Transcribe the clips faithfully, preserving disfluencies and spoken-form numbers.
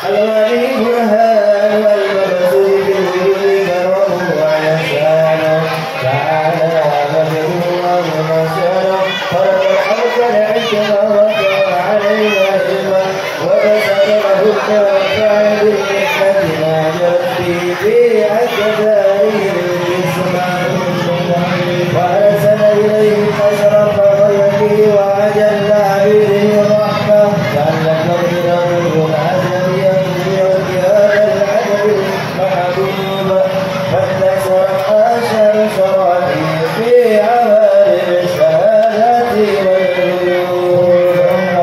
الغريب الهان والمبسوط بالوجود كرمه وإحسانه تعالى مجدوه ومنصره فرد الحق العجم ووقع عليه علما وبسط له التوقع بالنعمة ما جرت في عكداره الجسمان وأرسل إليه أشرف خلقه وأجل عبيده الرحمة لعلك تغفر العدل ينبع بهذا العدل المحبوب فاستكثر أشهر شرائع في عمل الشهادات والعيوب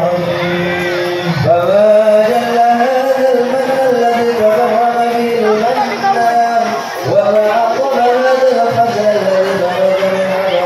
فما جل هذا المن الذي تكرم به المنان وما أعظم هذا الفضل الذي خرج من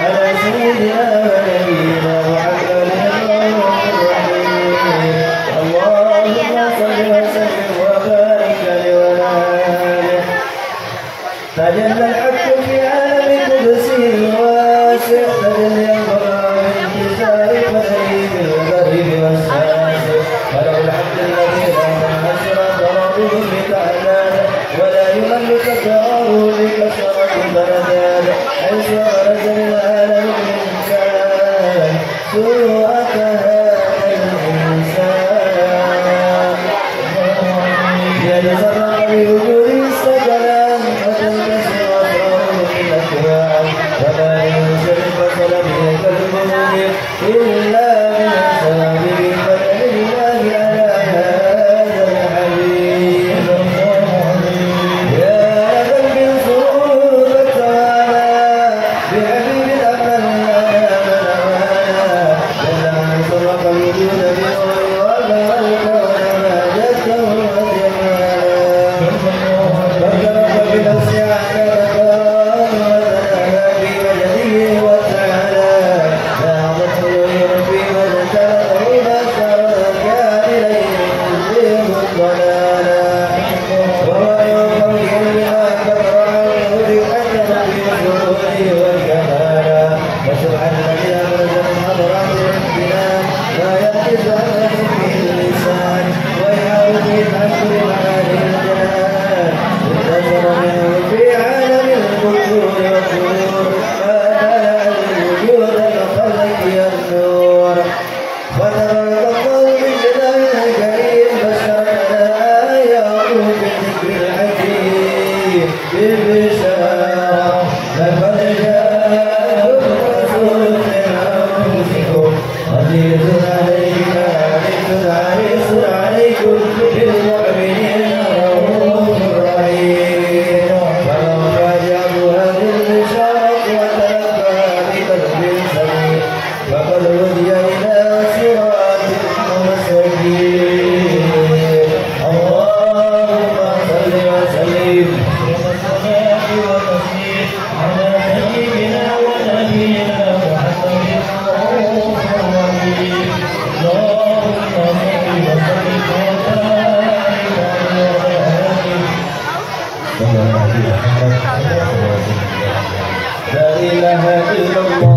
على سيدنا ونبينا محمد اللهم صل وسلم وبارك عليه. تجلى الحق في عالم قدسه الواسع، تجلى القرآن بانتشار قدره بالغرب والساسع، وله الحمد الذي لا تنحصر ضربه بتعلان ولا يمل تكراره بكثرة البلدان، حيث خرج للعالم الإنسان سوءة هذا الإنسان يتسرق بوجود السكلان وتنكسر أسراره في الأكوان، ولا ينشر البصر بيد القلوب إلا من سبب فضل الله على هذا الحبيب. يا قلب صوت التوالى بحبيب الأمل جل من سرق الوجود بنور وبلغ وماجته وجمالا، فكرم بنفسي على مقام وتنالى في مجده وتعالى، لا تدخل في مجده بشرا كان إليه يزيغ الضلالا، وهو يوم بما كفر عنه لأنه في الجود والكمالا، وسبحان الذي أبرز من حضرات ربنا ما يقص عن نفسه اللسان ويعود عن كل معاني الجنان، انتشر منه في عالم القدور والقدور ما نال الوجود كخلق النور، فتبارك الله من جلاله الكريم بشرنا آياته بالذكر الحكيم بالبشارة، لقد جاءكم رسول من أنفسكم عزيز عليكم حريص عليكم بالمؤمنين رؤوف رحيم، فمن فاجأه هذه البشارة وتلقى بقلب سليم فقد هدي إلى صراط مستقيم. اللهم صل وسلم والصلاة والتسليم على سيدنا ونبينا محمد الرؤوف الرحيم. اللهم صل وسلم وبارك عليه. لا إله إلا الله.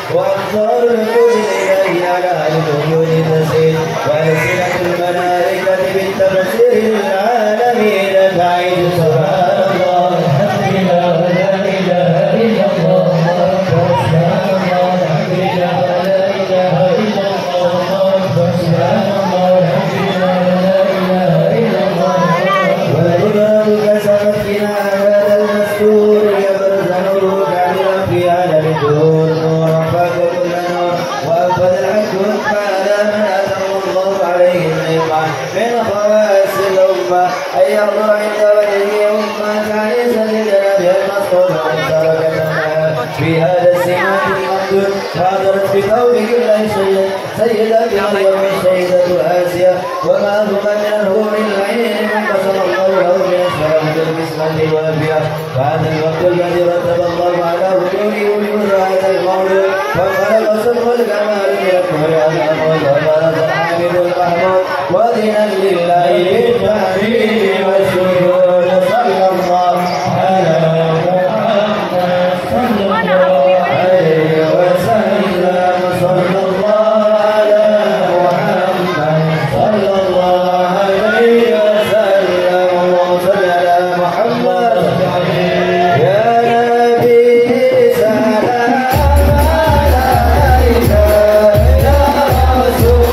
وأبصار الكل إليه على الوجود تسير وألسنة الملائكة بالتبصير للعالمين تعيش سبحان الله الحمد لله لا إله إلا الله سبحان الله الحمد لله لا إله إلا الله سبحان الله الحمد لله لا إله إلا الله والعباد كسبت فينا هذا المستور يبرز نوره كاملا في عالم الدور نور فاق كل نور وأفضل الحق على من أتم الله عليه النعمة من خواص الأمة أن يحضر عند وجهه أمة عيسى لجناب المسطور وتركتنا في هذا السماء الممدود حاضرت بثوبه الله سيدة مريم السيدة آسيا وما هما من الهور العين من قسم الله له من الشرف بالقسمة والأنبياء فهذا الوقت الذي رتب الله على وجوده وجود هذا المولود فخلق صدق الكمال من الكفر والأمر وبارك الحامد المحمود ودينا لله بالتحميد والسجود صلى الله على محمد صلى الله عليه وسلم صلى الله على محمد صلى الله عليه وسلم وصل على محمد يا نبي سلام عليك يا رسول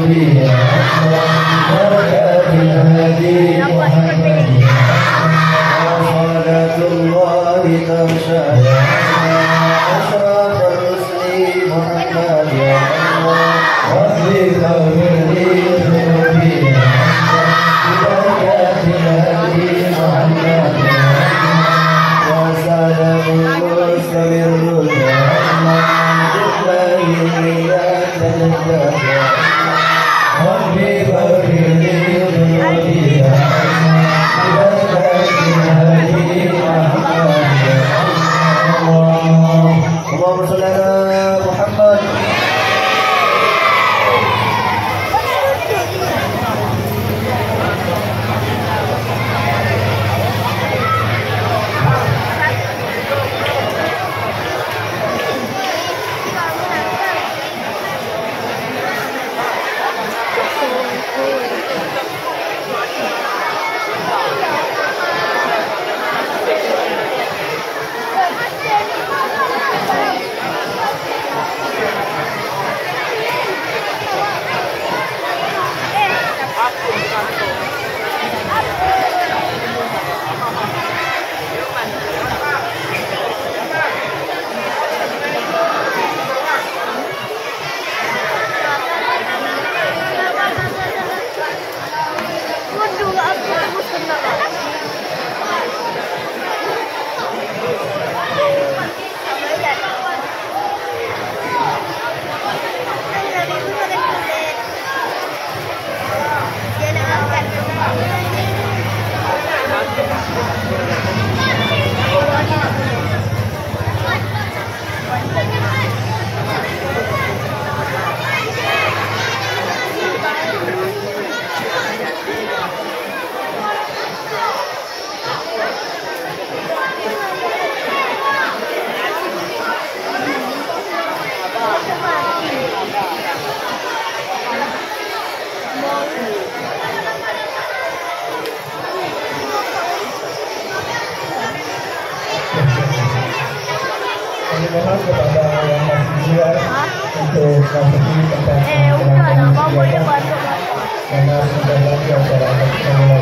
Mohon kepada yang masih siap untuk memasuki tempat Eh, udah lah, kamu aja bantu. karena sudah lagi acara akan kita mulai.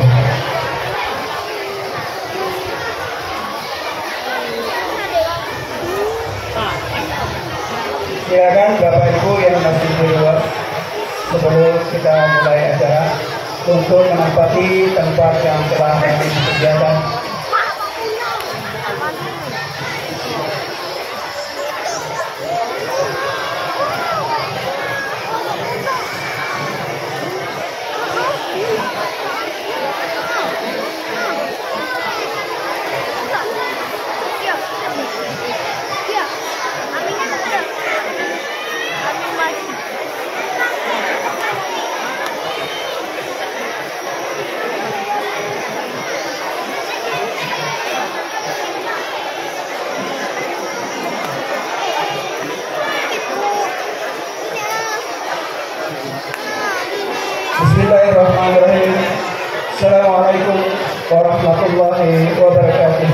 Silakan Bapak Ibu yang masih di luar sebelum kita mulai acara untuk menempati tempat yang telah kami sediakan. Bismillahirrahmanirrahim. Assalamualaikum warahmatullahi wabarakatuh.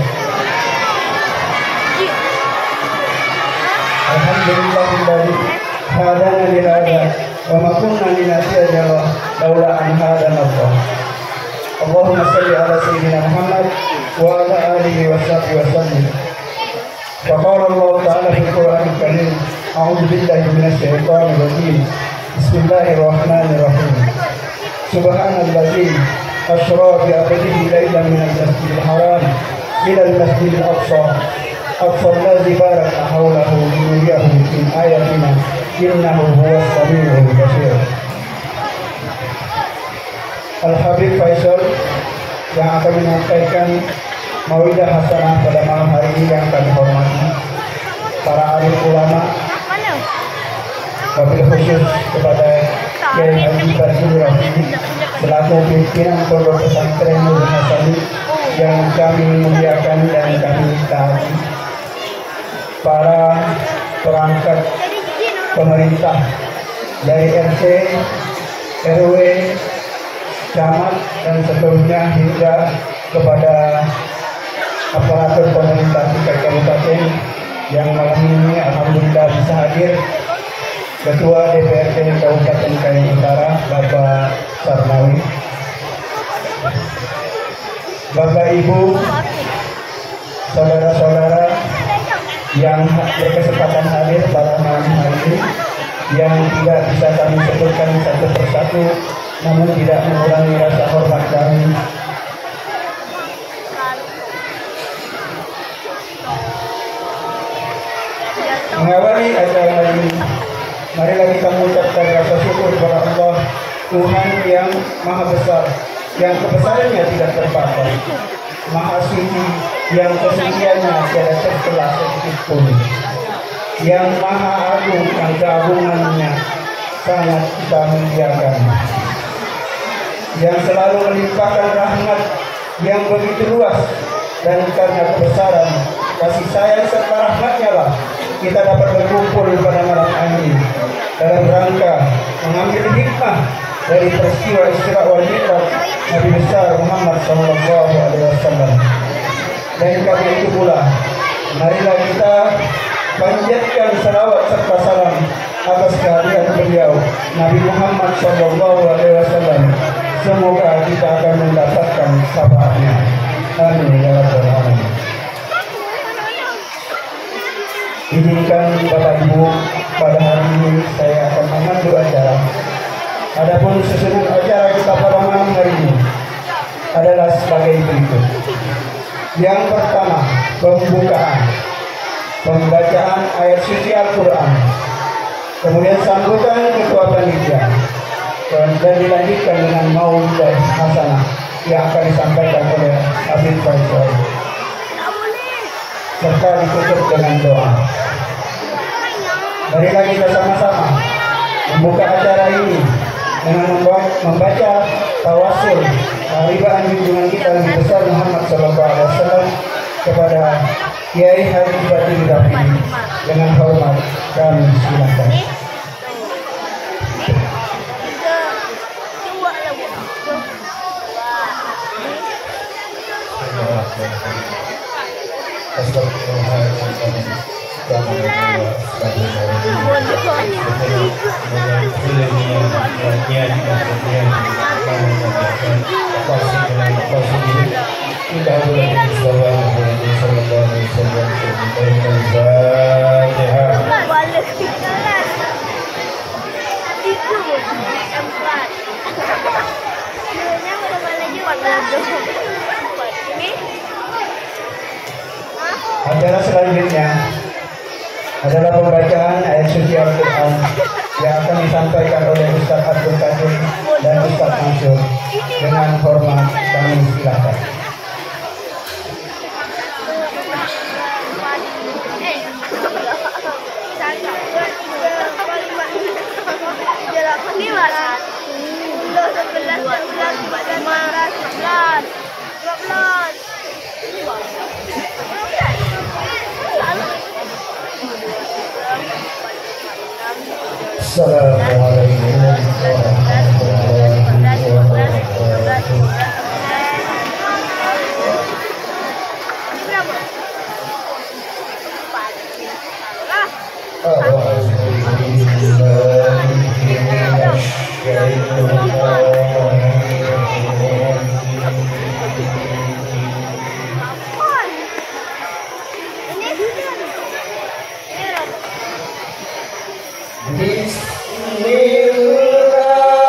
Alhamdulillahilladzi hadana li hadza wa ma kunna linahtadiya laula an hadana Allah. Allahumma shalli ala sayyidina Muhammad wa ala alihi wa sahbihi wa sallim. Wa qala Allah ta'ala fil Qur'anil Karim, a'udzu billahi minasy syaithanir rajim. Bismillahirrahmanirrahim. Subhanalladzi asra bi 'abdihi lailan minal masjidil haram ilal masjidil aqsa aqsa allazi barakna hawlahu linuriyahu min ayatina innahu huwas samiul basir. Al-Habib Faisal yang akan menyampaikan mau'idah hasanah pada malam hari ini yang kami hormati para alim ulama, wabil khusus kepada Kiai Haji Basir Rafi selaku pimpinan Pondok Pesantren Nur Hasani yang kami muliakan dan kami taati, para perangkat pemerintah dari R T, R W, camat dan seterusnya hingga kepada aparatur pemerintah tingkat kabupaten yang malam ini alhamdulillah bisa hadir Ketua D P R D Kabupaten Kayan Utara Bapak Sarnawi, Bapak Ibu, saudara-saudara yang berkesempatan hadir pada malam hari ini, yang tidak bisa kami sebutkan satu persatu, namun tidak mengurangi rasa hormat kami. Mengawali acara ini, marilah kita mengucapkan rasa syukur kepada Allah, Tuhan yang Maha Besar, yang kebesarannya tidak terbatas, Maha Suci, yang kesuciannya tiada tercela sedikit pun, yang Maha Agung, yang keagungannya sangat kita muliakan, yang selalu melimpahkan rahmat yang begitu luas, dan karena kebesaran kasih sayang serta rahmatnya lah kita dapat berkumpul pada malam ini dalam rangka mengambil hikmah dari peristiwa Isra wal Mi'raj Nabi besar Muhammad Sallallahu Alaihi Wasallam. Dan karena itu pula, marilah kita panjatkan salawat serta salam atas kehadiran beliau Nabi Muhammad Sallallahu Alaihi Wasallam. Semoga kita akan mendapatkan syafaatnya. Amin ya rabbal alamin. Izinkan Bapak Ibu, pada hari ini saya akan memandu acara. Adapun susunan acara kita pada malam hari ini adalah sebagai berikut. Yang pertama, pembukaan, pembacaan ayat suci Al-Quran, kemudian sambutan ketua panitia, dan dilanjutkan dengan maulid hasanah yang akan disampaikan oleh Habib Faisal, serta ditutup dengan doa. Marilah kita sama-sama membuka acara ini dengan membaca tawasul haribaan junjungan kita Nabi besar Muhammad Sallallahu Alaihi Wasallam kepada Kiai Haji Batin Dafi. Dengan hormat kami silakan. Acara selanjutnya adalah pembacaan ayat suci Al-Quran yang akan disampaikan oleh Ustaz Abdul Qadir dan Ustaz Mansur. Dengan hormat kami silakan. Assalamualaikum warahmatullahi wabarakatuh. Bismillah.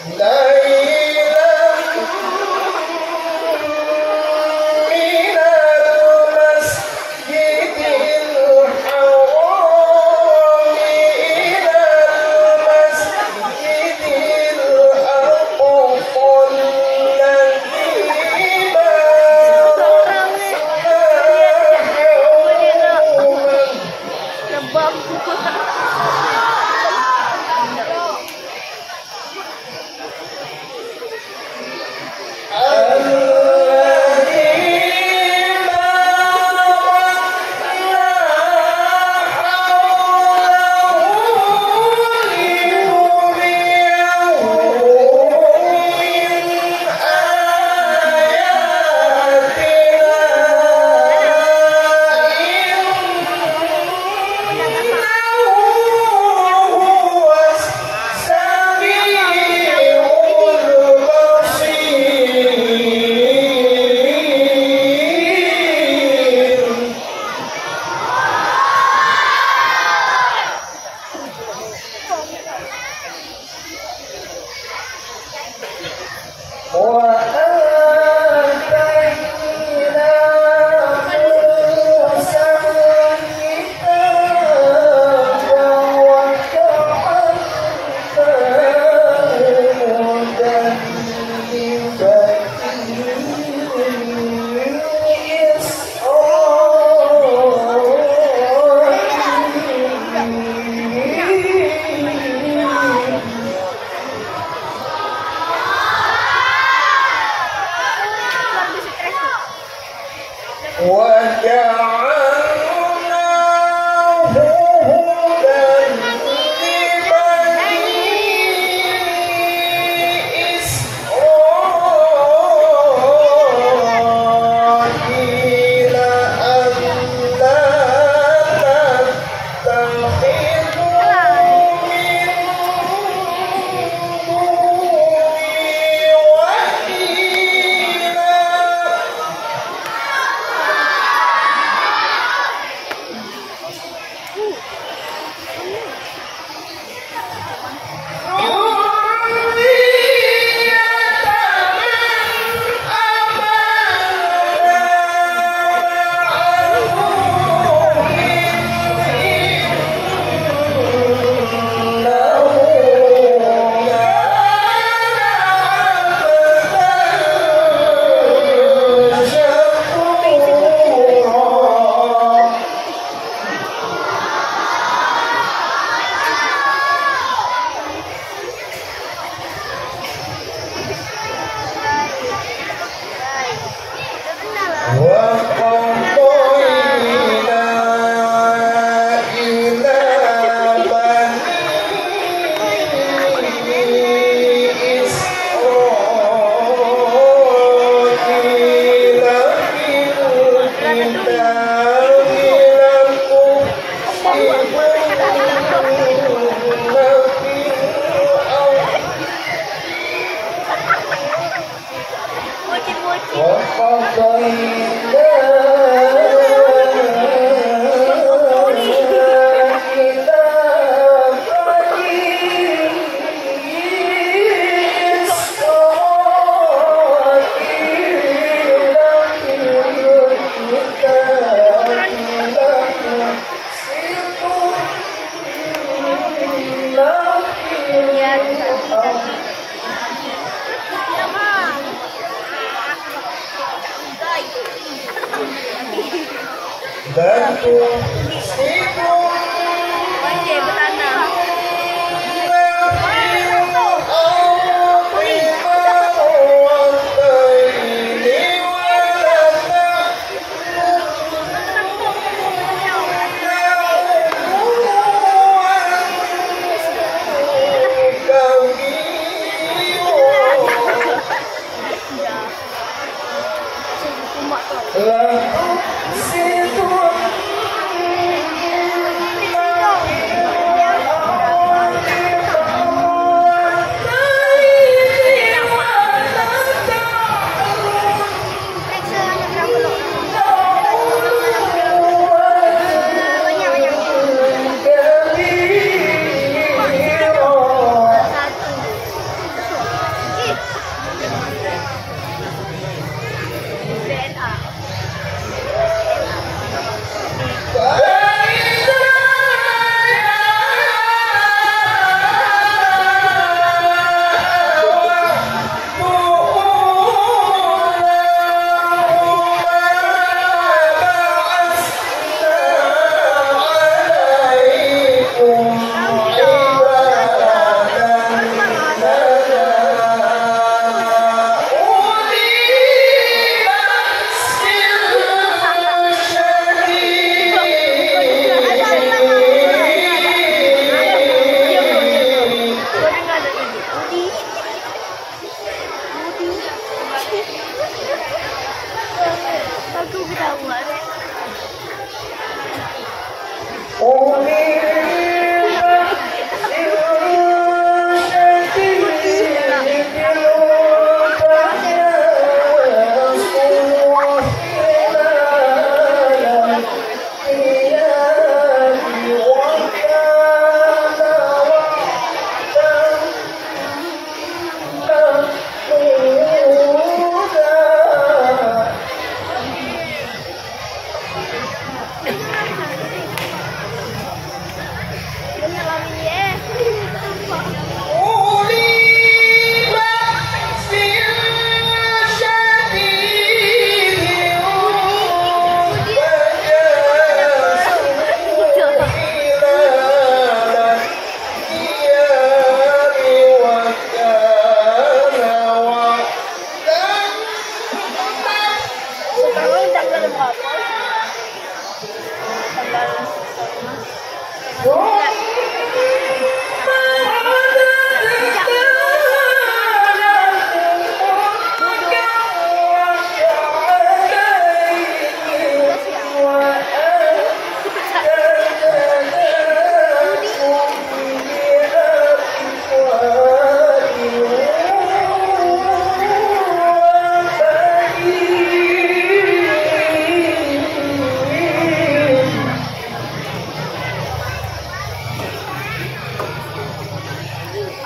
Lalu situ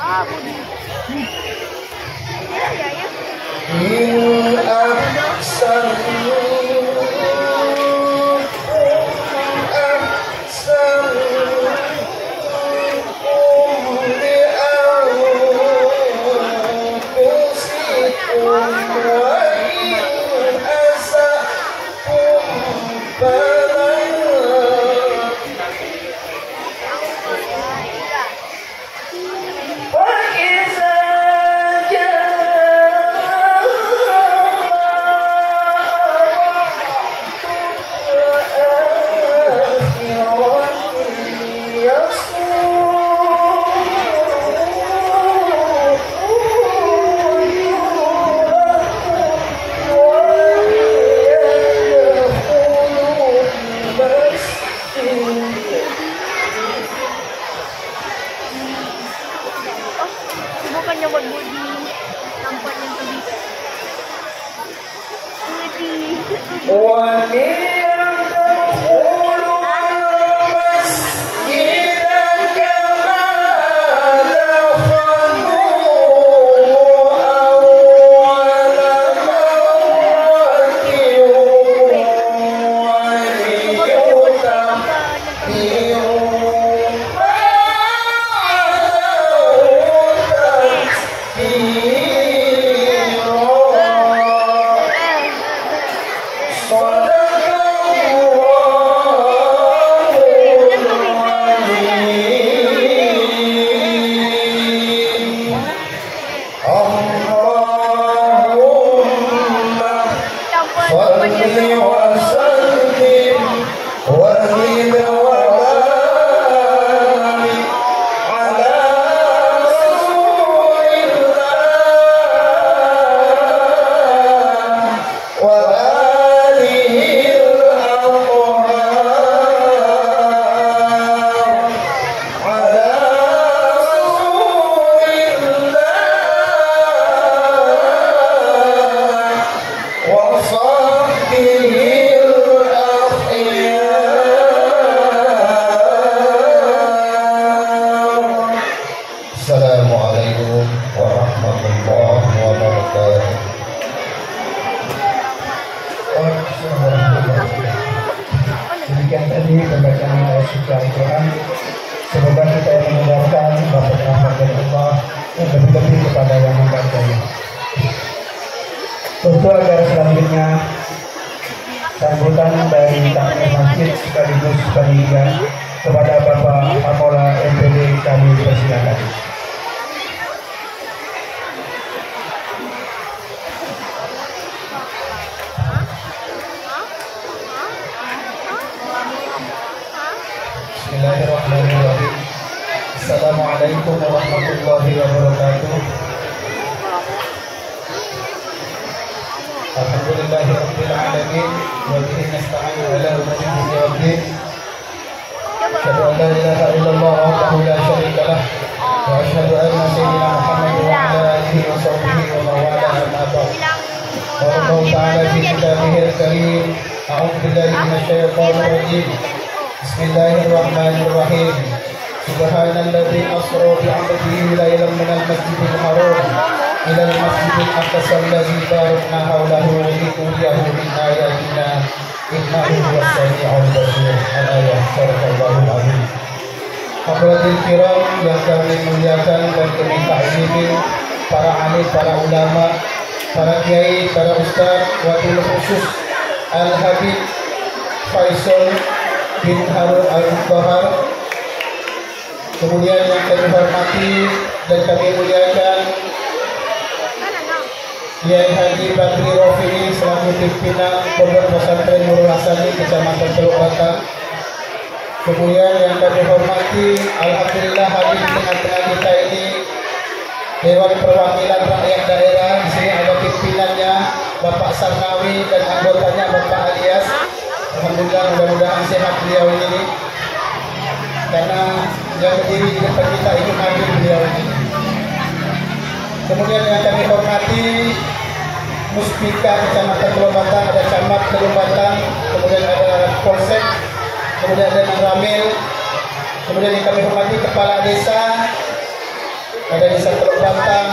Ah, budi. Ya, ya, ya. In ahsanu bukannya buat budi nampak yang tadi budi Assalamualaikum warahmatullahi wabarakatuh. Demikian tadi pembacaan ayat suci Al-Quran. Semoga kita yang mendengarkan dapat rahmat dari Allah dan lebih-lebih kepada yang membacanya. Tentu agar selanjutnya sambutan dari takmir masjid sekaligus panitia kepada Bapak Kapolda M P D kami persilakan. Bismillahirrahmanirrahim. Assalamualaikum warahmatullahi wabarakatuh. Alhamdulillahirabbil alamin wa bihi nasta'inu ala umuri dunya. Asyhadu an la ilaha illallah wahdahu la syarika lah wa asyhadu anna sayyidina Muhammadan wa ala alihi wa sahbihi wa man wala amma ba'd. Qala Allah ta'ala fi kitabihil karim, a'udzu billahi minasyaitonir rajim. Bismillahirrahmanirrahim. Subhanalladzi asra bi 'abdihi lailan minal masjidil haram ila al-masjidil aqsa alladzi barakna hawlahu linuriyahu min ayatina innahu huwas sami'ul basir. Al-ayat. Sadaqallahul azim. Hadirin kiram yang kami muliakan dan kami ta'zimi, para alim, para ulama, para kiai, para ustaz, wabil khusus Al-Habib Faisal bin Harun Al-Bahar, kemudian yang kami hormati dan kami muliakan Kiai Haji Badri Rofini selaku pimpinan Pondok Pesantren Nurul Hasani Kecamatan Teluk Bata. Kemudian yang kami hormati, alhamdulillah hadir di tengah-tengah kita ini Dewan Perwakilan Rakyat Daerah. Di sini ada pimpinannya Bapak Sarnawi dan anggotanya Bapak Alias. Alhamdulillah, mudah-mudahan sehat beliau ini, karena yang berdiri di depan kita itu hadir beliau ini. Kemudian yang kami hormati Muspika Kecamatan Teluk Bata, ada Camat Teluk Bata, kemudian ada Polsek, kemudian ada Ramil, kemudian yang kami hormati Kepala Desa, ada Desa Teluk Batang,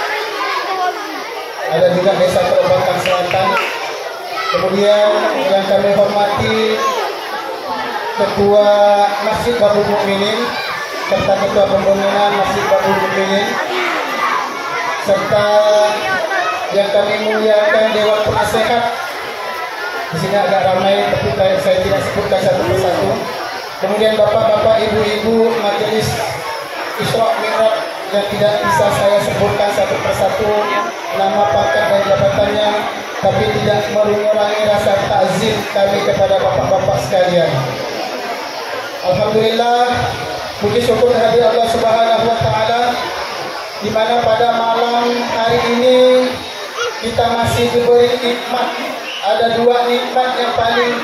ada juga Desa Teluk Batang Selatan. Kemudian yang kami hormati Ketua Masjid Babul Mukminin serta Ketua Pembangunan Masjid Babul Mukminin, serta yang kami muliakan Dewan Penasehat. Di sini agak ramai, tapi saya tidak sebutkan satu persatu. Kemudian bapak-bapak, ibu-ibu Majelis Isra Mi'raj yang tidak bisa saya sebutkan satu persatu nama, pangkat dan jabatannya, tapi tidak mengurangi rasa takzim kami kepada bapak-bapak sekalian. Alhamdulillah, puji syukur kehadirat Allah Subhanahu wa taala, di mana pada malam hari ini kita masih diberi nikmat. Ada dua nikmat yang paling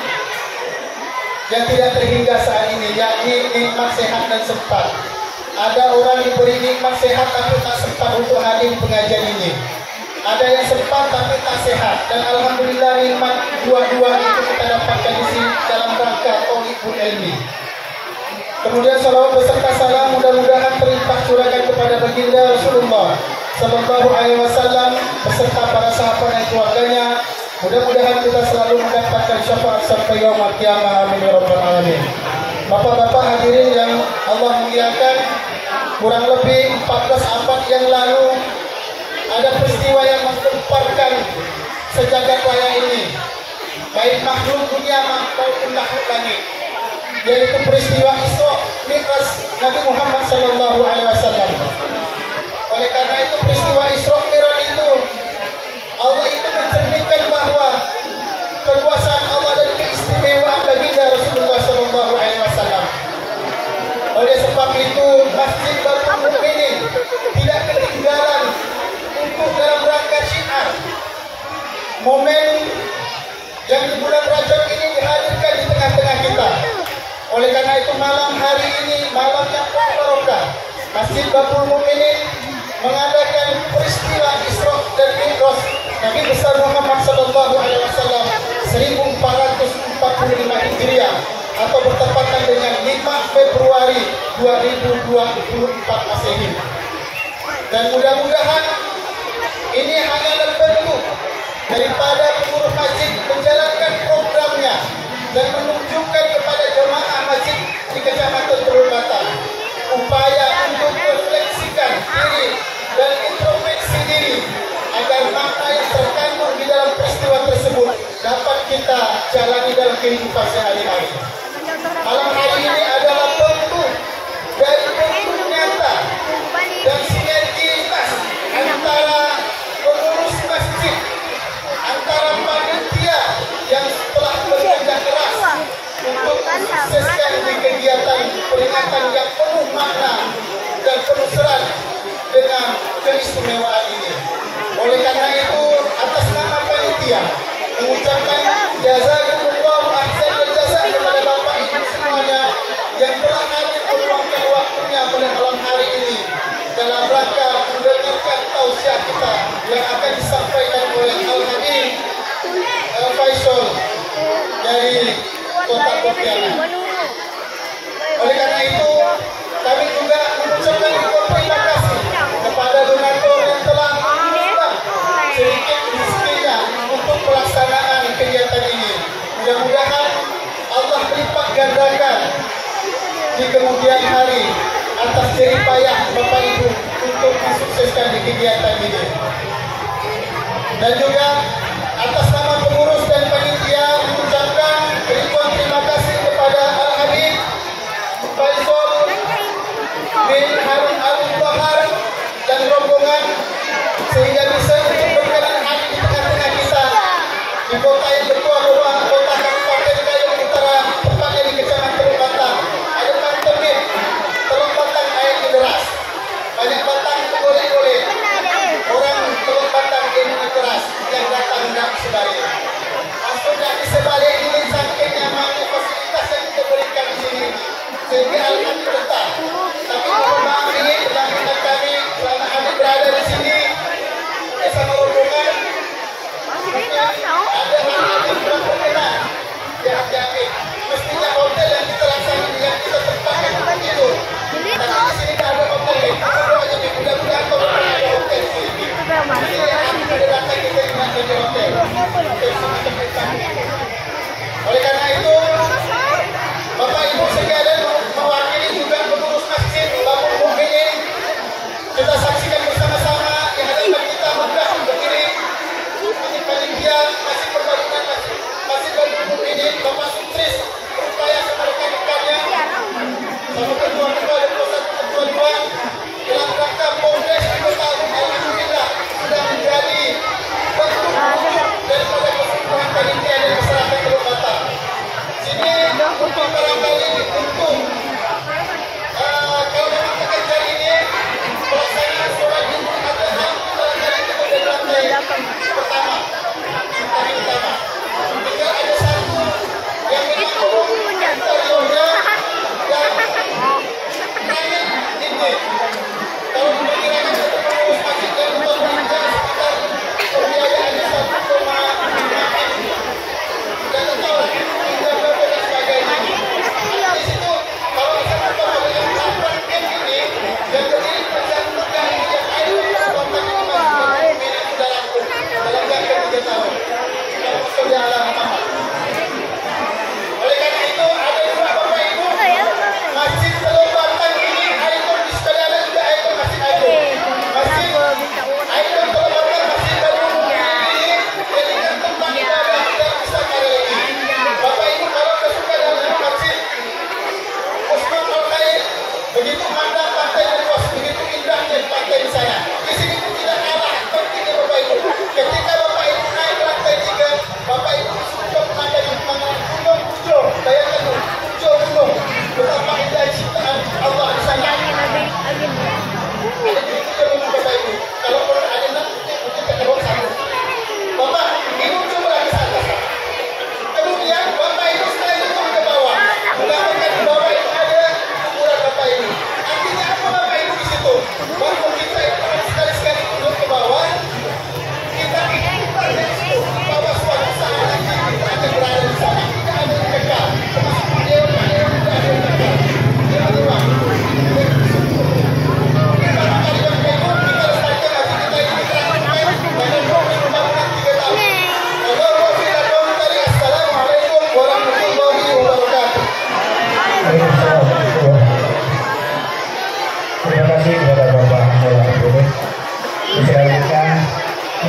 yang tidak terhingga saat ini, yakni nikmat sehat dan sempat. Ada orang diberi nikmat sehat tapi tak sempat untuk hadir pengajian ini. Ada yang sempat tapi tak sehat, dan alhamdulillah nikmat dua-dua itu kita dapatkan di sini dalam rangka Thalibul Ilmi. Kemudian salawat beserta salam mudah-mudahan terlimpah curahkan kepada baginda Rasulullah Sallallahu Alaihi Wasallam beserta para sahabat dan keluarganya. Mudah-mudahan kita selalu mendapatkan syafaat sampai yaumul qiyamah. Amin ya rabbal alamin. Bapak-bapak hadirin yang Allah muliakan, kurang lebih empat belas abad yang lalu ada peristiwa yang menggemparkan sejagat raya ini, baik makhluk dunia maupun makhluk langit, yaitu peristiwa Isra Mi'raj Nabi Muhammad Sallallahu Alaihi Wasallam. Oleh karena itu peristiwa Isra Mi'raj itu Allah itu mencerminkan bahwa kekuasaan Allah dan keistimewaan baginda Rasulullah Sallallahu Alaihi Wasallam. Oleh sebab itu Masjid Babul Mukminin tidak ketinggalan untuk dalam rangka syiar momen yang di bulan Rajab ini dihadirkan di tengah-tengah kita. Oleh karena itu malam hari ini, malam yang barokah, Masjid Babul Mukminin mengadakan peristiwa Isra dan Mi'raj Nabi besar Muhammad Sallallahu Alaihi Wasallam seribu empat ratus empat puluh lima Hijriah atau bertepatan dengan lima Februari dua ribu dua puluh empat Masehi. Dan mudah-mudahan ini hanyalah bentuk daripada pengurus masjid menjalankan programnya dan menunjukkan kepada jemaah masjid di Kecamatan Teluk Batang upaya untuk merefleksikan diri dan introspeksi diri agar makna yang terkandung di dalam peristiwa tersebut dapat kita jalani dalam kehidupan sehari-hari. Malam hari ini adalah bentuk dari bentuk nyata dan sinergitas antara pengurus masjid, antara panitia yang telah bekerja keras untuk mensukseskan di kegiatan peringatan yang penuh makna dan penuh serat dengan keistimewaan ini. Oleh karena itu, atas nama panitia mengucapkan jazakumullah ahsanul jazaa kepada Bapak Ibu semuanya yang telah hadir meluangkan waktunya pada malam hari ini dalam rangka mendengarkan tausiah kita yang akan disampaikan oleh Al-Habib Al-Faisal dari Kota Pontianak. Oleh karena itu, kami juga mengucapkan terima kasih kepada donatur yang telah menyumbang sedikit rezekinya untuk pelaksanaan kegiatan ini. Mudah-mudahan Allah melipat gandakan di kemudian hari atas jerih payah Bapak Ibu untuk mensukseskan di kegiatan ini. Dan juga atas nama pengurus dan panitia mengucapkan ribuan terima kasih kepada Al-Habib Faisal bin Harun Al-Bahar dan rombongan sehingga bisa untuk berkenan hadir di tengah-tengah kita di kota yang bertuah kota Kabupaten Kayong Utara, tepatnya di Kecamatan Teluk Batang. Ada pandemi Teluk Batang airnya deras, banyak batang boleh-boleh orang Teluk Batang ini keras yang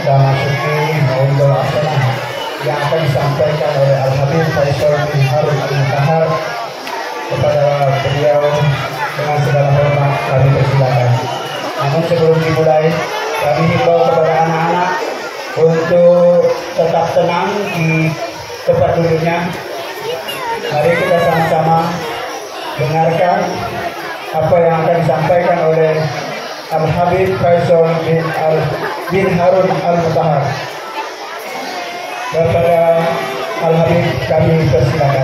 kita masuki Maulid Hasanah yang akan disampaikan oleh Al-Habib Faisal bin Harun Al-Mutahar. Kepada beliau dengan segala hormat kami persilakan. Namun sebelum dimulai, kami himbau kepada anak-anak untuk tetap tenang di tempat duduknya. Mari kita sama-sama dengarkan apa yang akan disampaikan oleh Al-Habib Faisal bin, Al bin Harun Al-Mutahar. Kepada Al-Habib kami persilakan.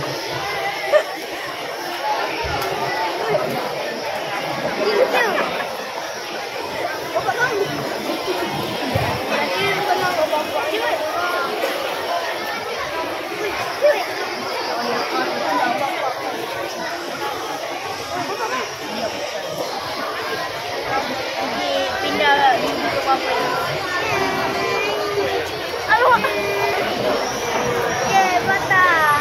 Pindah di apa ya? Aduh. Ya, patah.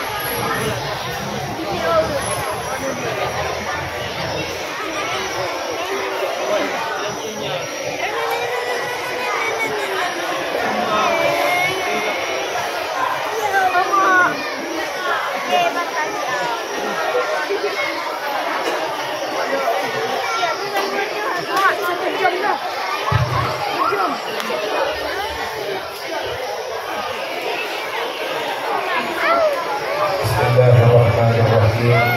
Bismillahirrahmanirrahim.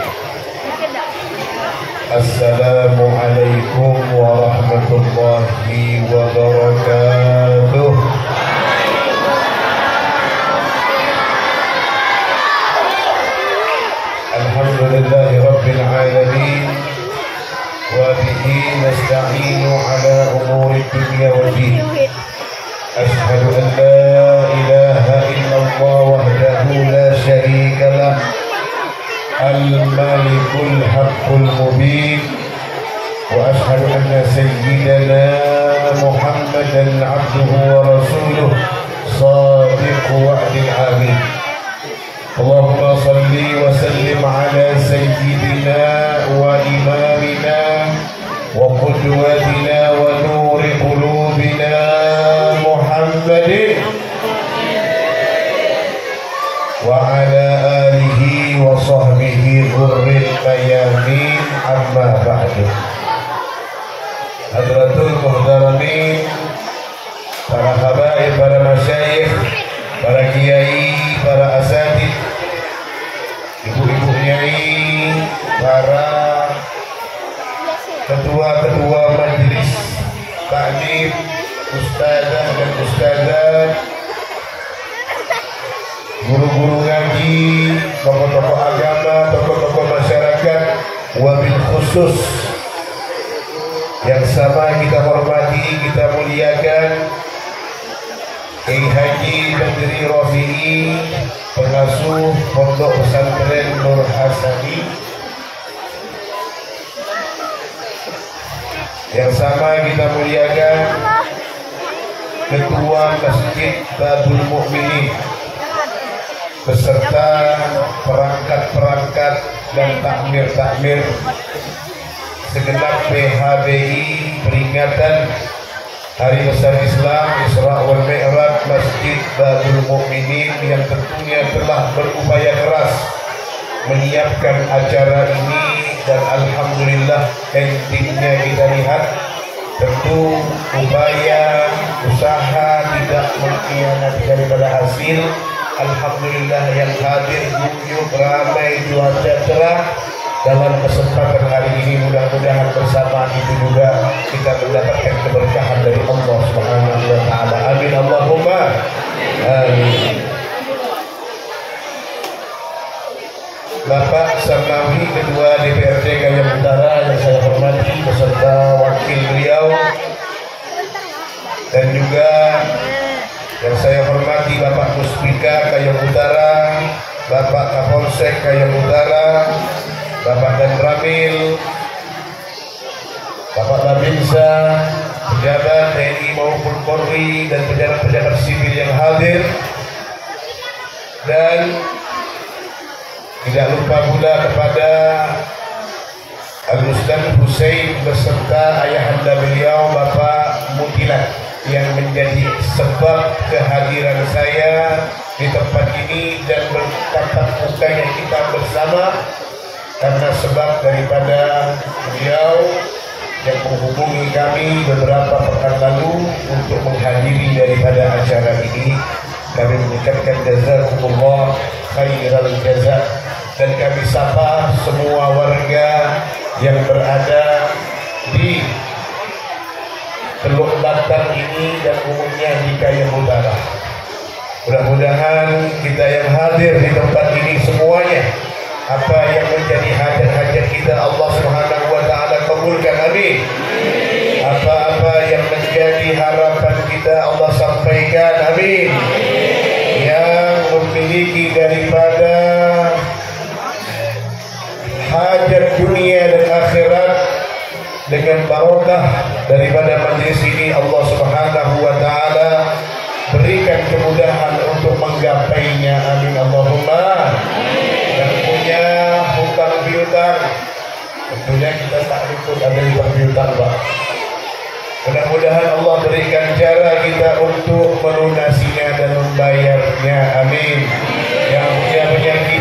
Assalamualaikum warahmatullahi wabarakatuh. Alhamdulillahi rabbil alamin. Wa bihi nasta'inu ala umuri dunya wad din. Ashhadu an la ilaha illallah wahdahu la syarika lah. الملك الحق المبين وأشهد أن سيدنا محمدا عبده ورسوله صادق وعد العامين. اللهم صل وسلم على سيدنا وإمامنا وقدوتنا ونور قلوبنا محمد وعلى آله وصحبه غر الميامين. أما بعد. Hadratul Muhtaramin, para habaib, para masyayikh, para kiai, para asatid, ibu-ibu nyai, para ketua-ketua majelis taklim, ustazah dan ustazat, guru-guru ngaji, tokoh-tokoh agama, tokoh-tokoh masyarakat, wabil khusus yang sama kita hormati, kita muliakan Kiai Haji Badri Rafi'i, pengasuh Pondok Pesantren Nur Hasani, yang sama kita muliakan Ketua Masjid Babul Mukminin beserta perangkat-perangkat dan takmir-takmir segenap P H B I peringatan Hari Besar Islam Isra wal Mi'raj Masjid Babul Mukminin yang tentunya telah berupaya keras menyiapkan acara ini, dan alhamdulillah endingnya kita lihat tentu upaya usaha tidak mengkhianati daripada hasil. Alhamdulillah yang hadir yuk ramai, cuaca cerah. Dalam kesempatan hari ini mudah-mudahan bersama itu juga kita mendapatkan keberkahan dari Allah Subhanahu wa taala. Amin Allahumma amin. Bapak Sarnawi, Ketua D P R D Gayam Utara yang saya hormati beserta wakil beliau, dan juga yang saya hormati Bapak Muspika Gayam Utara, Bapak Kapolsek Gayam Utara, Bapak Dan Ramil, Bapak Babinsa, pejabat T N I maupun Polri, dan pejabat-pejabat sipil yang hadir, dan tidak lupa pula kepada Al-Ustaz Husain beserta ayahanda beliau Bapak Mutilat. yang menjadi sebab kehadiran saya di tempat ini dan bertatap mukanya kita bersama, karena sebab daripada beliau yang menghubungi kami beberapa pekan lalu untuk menghadiri daripada acara ini. Kami mengucapkan jazakumullah khairal jazak, dan kami sapa semua warga yang berada di Teluk Batang ini dan umumnya di Kayam Utara. Mudah-mudahan kita yang hadir di tempat ini semuanya, apa yang menjadi hajat-hajat kita Allah Subhanahu wa taala kabulkan, amin. Apa-apa yang menjadi harapan kita Allah sampaikan, amin. Yang memiliki daripada hajat dunia dan akhirat dengan barokah daripada majlis ini Allah Subhanahu wa taala berikan kemudahan untuk menggapainya, amin Allahumma. Yang punya hutang piutang, tentunya kita tak luput ada hutang piutang, Pak. Mudah-mudahan Allah berikan cara kita untuk melunasinya dan membayarnya, amin. Yang punya penyakit,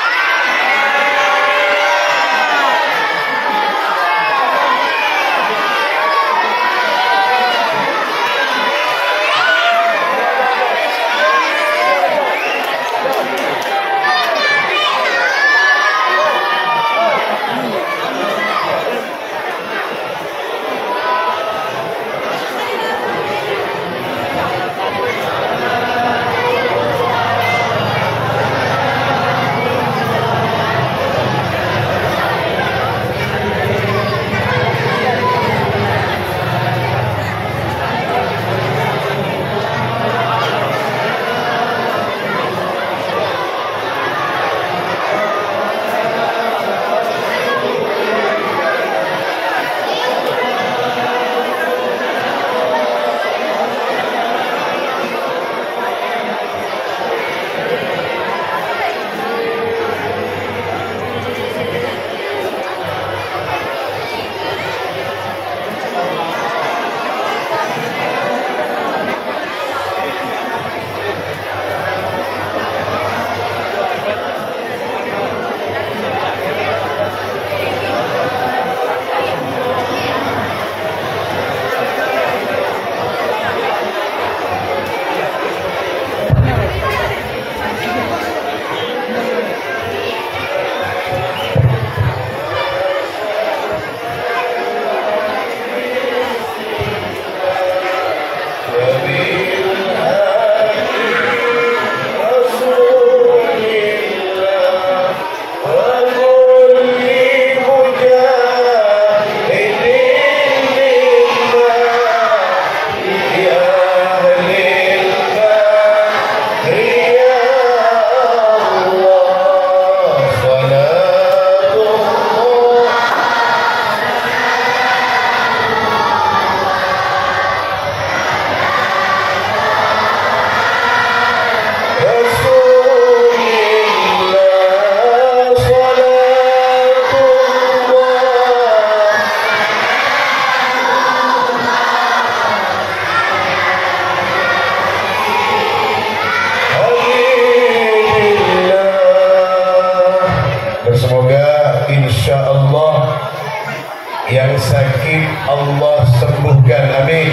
yang sakit Allah sembuhkan, amin.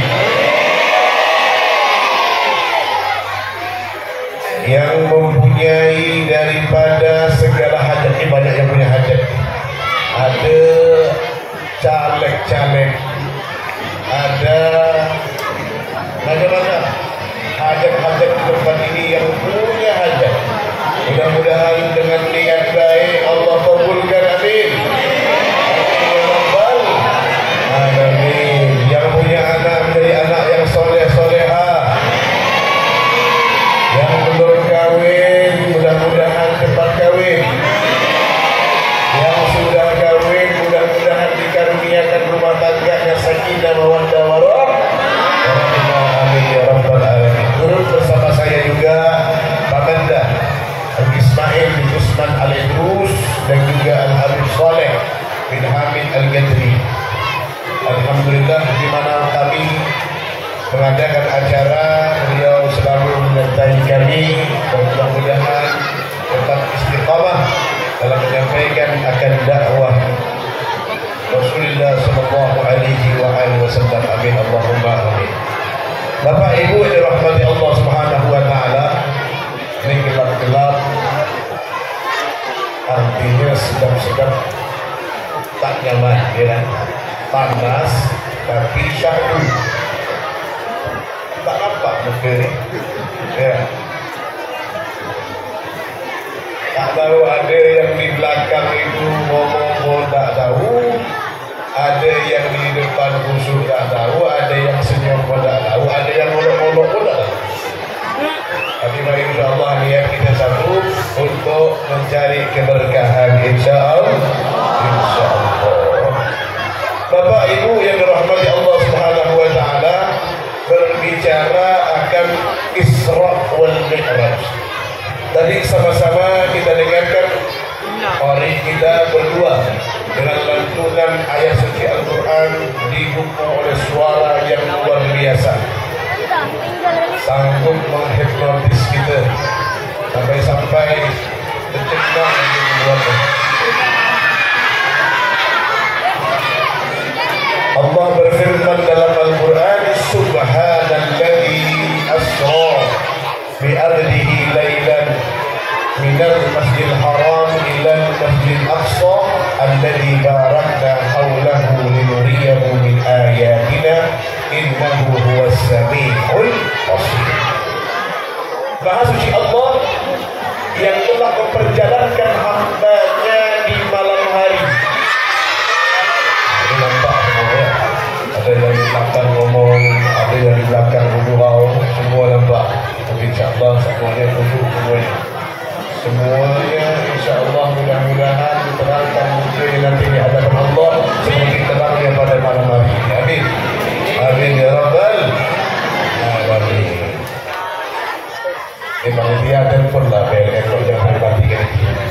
Yang mempunyai daripada segala hajat, ibadah yang punya hajat, ada caleg-caleg, ada macam-macam hajat-hajat di tempat ini yang punya hajat, mudah-mudahan dengan niat baik Allah kabulkan, amin. Amin. Yang punya anak menjadi anak yang soleh soleha, yang belum kawin mudah-mudahan cepat kawin, yang sudah kawin mudah-mudahan dikaruniakan rumah tangganya sakinah mawaddah warahmah, amin ya rabbal alamin. Turut bersama saya juga Pak Benda Ismail mengadakan acara. Beliau selalu menyertai kami dan mudah-mudahan tetap istiqamah dalam menyampaikan akan dakwah Rasulullah sallallahu alaihi wa alihi wasallam. Amin Allahumma amin. Bapak Ibu yang dirahmati Allah Subhanahu wa taala, ini gelap-gelap artinya sedap-sedap, tak nyaman, ya, panas tapi syahdu, tak nampak muka ni, ya. Tak tahu ada yang di belakang itu ngomong-ngomong tak tahu, ada yang di depan khusyuk tak tahu, ada yang senyum pun tak tahu, ada yang molok-molok pun tak tahu. Tapi mari insyaAllah niat kita satu untuk mencari keberkahan, insyaAllah. InsyaAllah. Bapak Ibu yang dirahmati Allah Subhanahu wa taala, berbicara akan Isra wal Mi'raj. Tadi sama-sama kita dengarkan hari kita berdua dengan lantunan ayat suci Al-Quran didukung oleh suara yang luar biasa, sanggup menghipnotis kita sampai-sampai tercengkang di keluarga. Allah berfirman dalam Al-Quran, Subhanalladzi asra bi'ardihi laylan minal masjidil haram ilal masjidil aqsa alladzi barakna hawlahu linuriyahu min ayatina innahu huwas sami'ul basir. Maha suci Allah yang telah memperjalankan hamba-Nya di malam hari. Ini nampak semua, ya. Ada yang di belakang ngomong, ada yang di belakang bergurau, semua nampak. Tapi insyaAllah semuanya khusyuk semuanya. Semuanya insyaAllah mudah-mudahan diterangkan mungkin nanti di hadapan Allah seperti terangnya pada malam hari ini. Amin. Amin ya Rabbal Alamin. Ini panitia telefon lah biar ekor jangan berbatikan.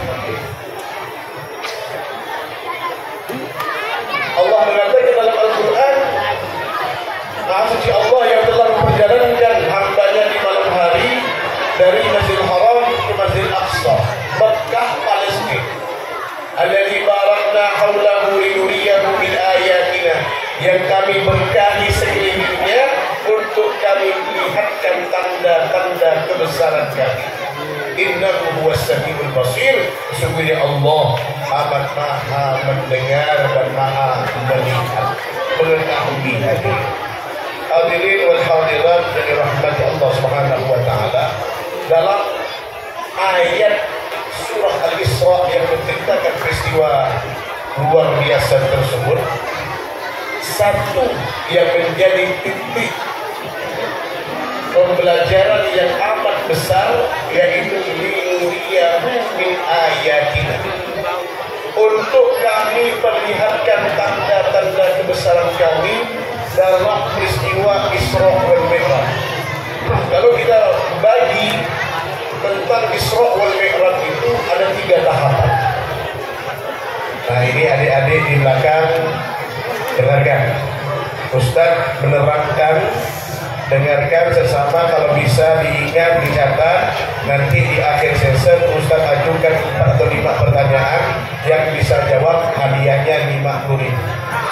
Allah mengatakan dalam Al-Quran, Maha suci Allah yang telah memperjalankan hamba-Nya di malam hari dari Masjidil Haram ke Masjidil Aqsa, Mekah, Palestina. Alladzi barakna haulahu linuriyahu min ayatina, yang kami berkahi sekelilingnya untuk kami lihatkan tanda-tanda kebesaran kami. Innahu huwas samiul basir, sesungguhnya Allah amat maha mendengar dan maha melihat, mengetahui hati. Hadirin wal hadirat dari rahmat Allah Subhanahu wa taala, dalam ayat surah Al-Isra yang menceritakan peristiwa luar biasa tersebut, satu yang menjadi titik pembelajaran yang amat besar, yaitu linuriyahu min ayatina, untuk kami perlihatkan tanda-tanda kebesaran kami dalam peristiwa Isra wal Mi'raj. Kalau kita bagi tentang Isra wal Mi'raj itu ada tiga tahapan. Nah ini adik-adik di belakang dengarkan, Ustaz menerangkan, dengarkan sesama, kalau bisa diingat, dicatat. Nanti di akhir sesi Ustaz ajukan empat atau lima pertanyaan, yang bisa jawab hadiahnya lima puluh ribu.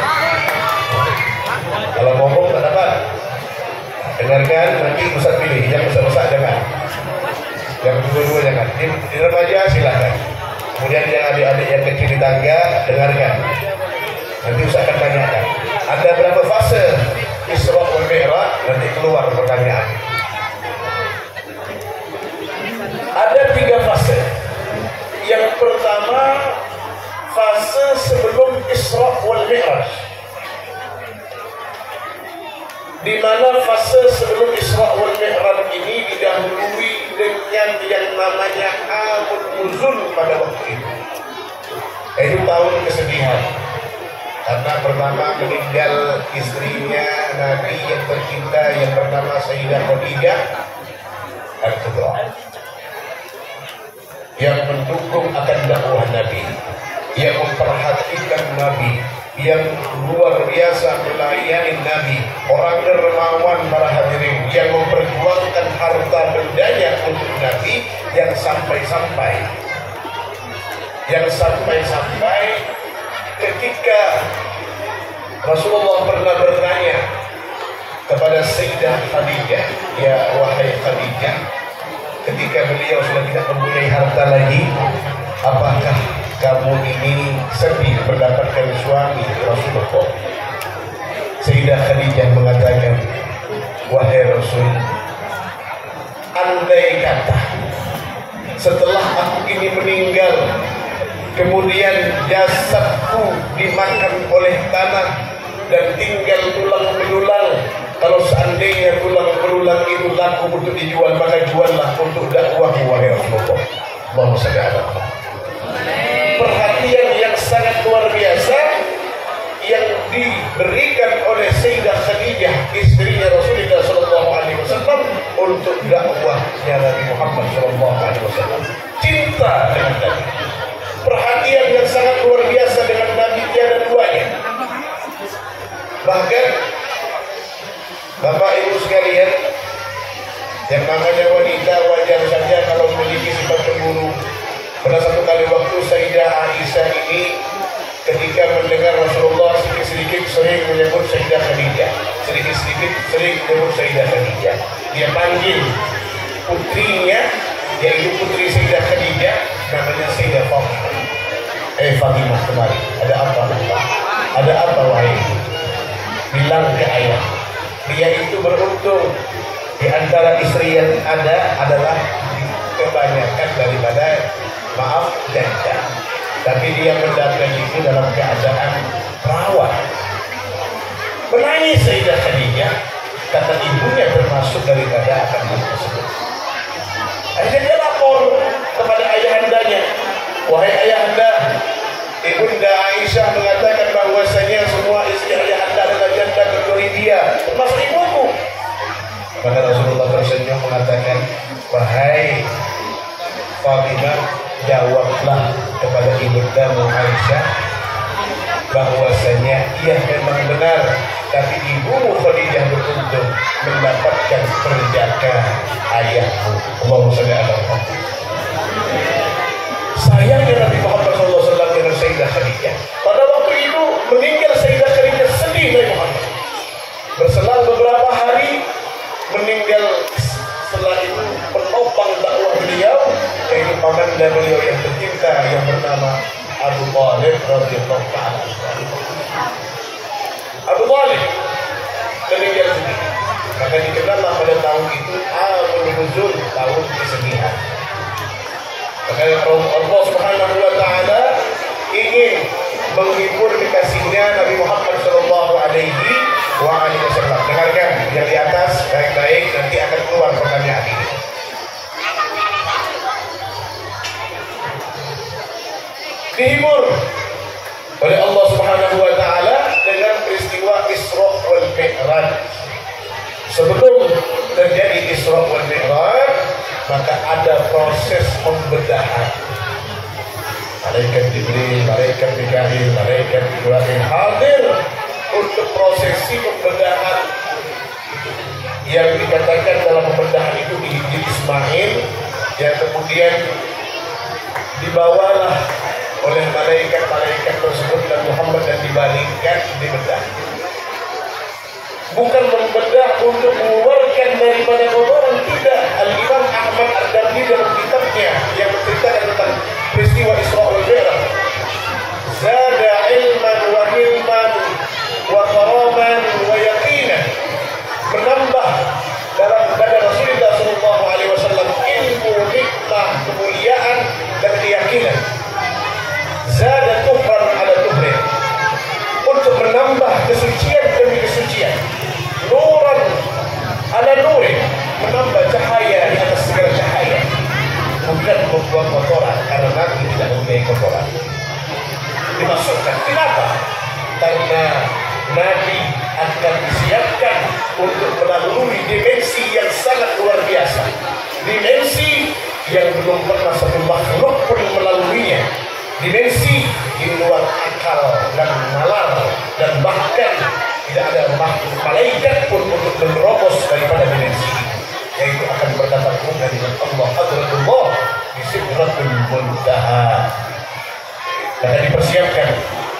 Kalau ngomong tak dapat. Dengarkan, nanti Ustaz pilih, yang besar-besar jangan, yang dua-dua jangan. Di, di remaja silakan. Kemudian yang adik-adik yang kecil di tangga, dengarkan. Nanti Ustaz akan tanyakan, ada berapa fase Isra wal Mi'raj? Nanti keluar pertanyaan. Ada tiga fase. Yang pertama, fase sebelum Isra wal Mi'raj, di mana fase sebelum Isra wal Mi'raj ini didahului dengan yang namanya Amul Nuzul pada waktu itu. Itu tahun kesedihan, karena pertama meninggal istrinya Nabi yang tercinta yang bernama Sayyidah Khadijah Al-Kubra, yang mendukung akan dakwah Nabi, yang memperhatikan Nabi, yang luar biasa melayani Nabi, orang dermawan para hadirin yang memperjuangkan harta bendanya untuk Nabi, yang sampai-sampai yang sampai-sampai ketika Rasulullah pernah bertanya kepada Sayyidah Khadijah, ya wahai Khadijah, ketika beliau sudah tidak mempunyai harta lagi, apakah kamu ini sedih mendapatkan suami Rasulullah? Sayyidah Khadijah mengatakan, wahai Rasul, andai kata setelah aku ini meninggal, kemudian jasadku dimakan oleh tanah dan tinggal tulang belulang, kalau seandainya tulang belulang itu laku untuk dijual, maka juallah untuk dakwah wahai Rasulullah. Allahumma shalli ala Muhammad. Perhatian yang sangat luar biasa yang diberikan oleh Sayyidah Khadijah, istrinya Rasulullah Shallallahu Alaihi Wasallam, untuk dakwahnya Nabi Muhammad Shallallahu Alaihi Wasallam. Cinta dengan Nabi, perhatian yang sangat luar biasa dengan Nabi, tiada duanya. Bahkan Bapak Ibu sekalian, yang namanya wanita wajar saja kalau memiliki sifat cemburu. Pada satu kali waktu Sayyidah Aisyah ini ketika mendengar Rasulullah sedikit-sedikit sering menyebut Sayyidah Khadijah, sedikit-sedikit sering menyebut Sayyidah Khadijah, dia panggil putrinya, yaitu putri Sayyidah Khadijah, namanya Sayyidah Fatimah. Eh Fatimah, kemari, ada apa? Ada apa wahai? Bilang ke ayah, dia itu beruntung. Di antara istri yang ada adalah kebanyakan daripada maaf janda, tapi dia mendapatkan itu dalam keadaan perawan. Menangis Sayyidah Khadijah, kata ibunya termasuk daripada akan hal tersebut. Akhirnya dia lapor kepada ayahandanya, wahai ayahanda, Ibunda Aisyah mengatakan bahwasanya semua istri ayahanda adalah janda kecuali dia, termasuk ibuku. Maka Rasulullah tersenyum mengatakan, wahai Fatimah, jawablah kepada ibundamu Aisyah bahwasanya ia memang benar, tapi ibumu Khadijah beruntung mendapatkan perjaka ayahmu. Allahumma shalli ala Muhammad. Sayangnya Nabi Muhammad shallallahu alaihi wasallam dengan Sayyidah Khadijah. Pada waktu itu meninggal Sayyidah Khadijah, sedih Nabi Muhammad. Berselang beberapa hari meninggal. Setelah itu penopang dakwah beliau, yaitu pamanda beliau yang tercinta yang bernama Abu Thalib radhiyallahu ta'ala. Abu Thalib meninggal sedih. Maka dikenallah pada tahun itu Amul Huzun, tahun kesedihan. Maka Allah Subhanahu wa taala ingin menghibur kekasihnya Nabi Muhammad sallallahu alaihi wasallam. Dengarkan yang di atas baik-baik, nanti akan keluar pertanyaan ini. Dihibur oleh Allah Subhanahu wa taala dengan peristiwa Isra wal Mi'raj. Sebelum terjadi Isra wal Mi'raj, maka ada proses pembedahan. Malaikat Jibril, malaikat Mikail, malaikat Ibrahim hadir untuk prosesi pembedahan yang dikatakan dalam pembedahan itu di Ismail, yang kemudian dibawalah oleh malaikat-malaikat tersebut dan Muhammad dan dibalikkan, dibedah. Bukan membedah untuk mengeluarkan daripada kotoran, tidak. Al-Imam Ahmad Ad-Darmi dalam kitabnya yang menceritakan tentang peristiwa Isra wal Mi'raj, zada ilman wa hilman wa karaman wa yaqinan, menambah dalam dada Rasulullah sallallahu alaihi wasallam ilmu, hikmah, kemuliaan dan keyakinan. Zada tuhran ala tuhrin, untuk menambah kesucian demi kesucian. Nuran ala nurin, menambah cahaya di atas segala cahaya. Bukan membuat kotoran, karena Nabi tidak mempunyai kotoran. Dimasukkan. Kenapa? Karena Nabi akan disiapkan untuk melalui dimensi yang sangat luar biasa, dimensi yang belum pernah satu makhluk pun melaluinya, dimensi di luar akal dan nalar, dan bahkan tidak ada makhluk malaikat pun untuk menerobos daripada dimensi ini, yaitu akan bertatap muka dengan Allah Azza di Sidratul Muntaha. Dan dipersiapkan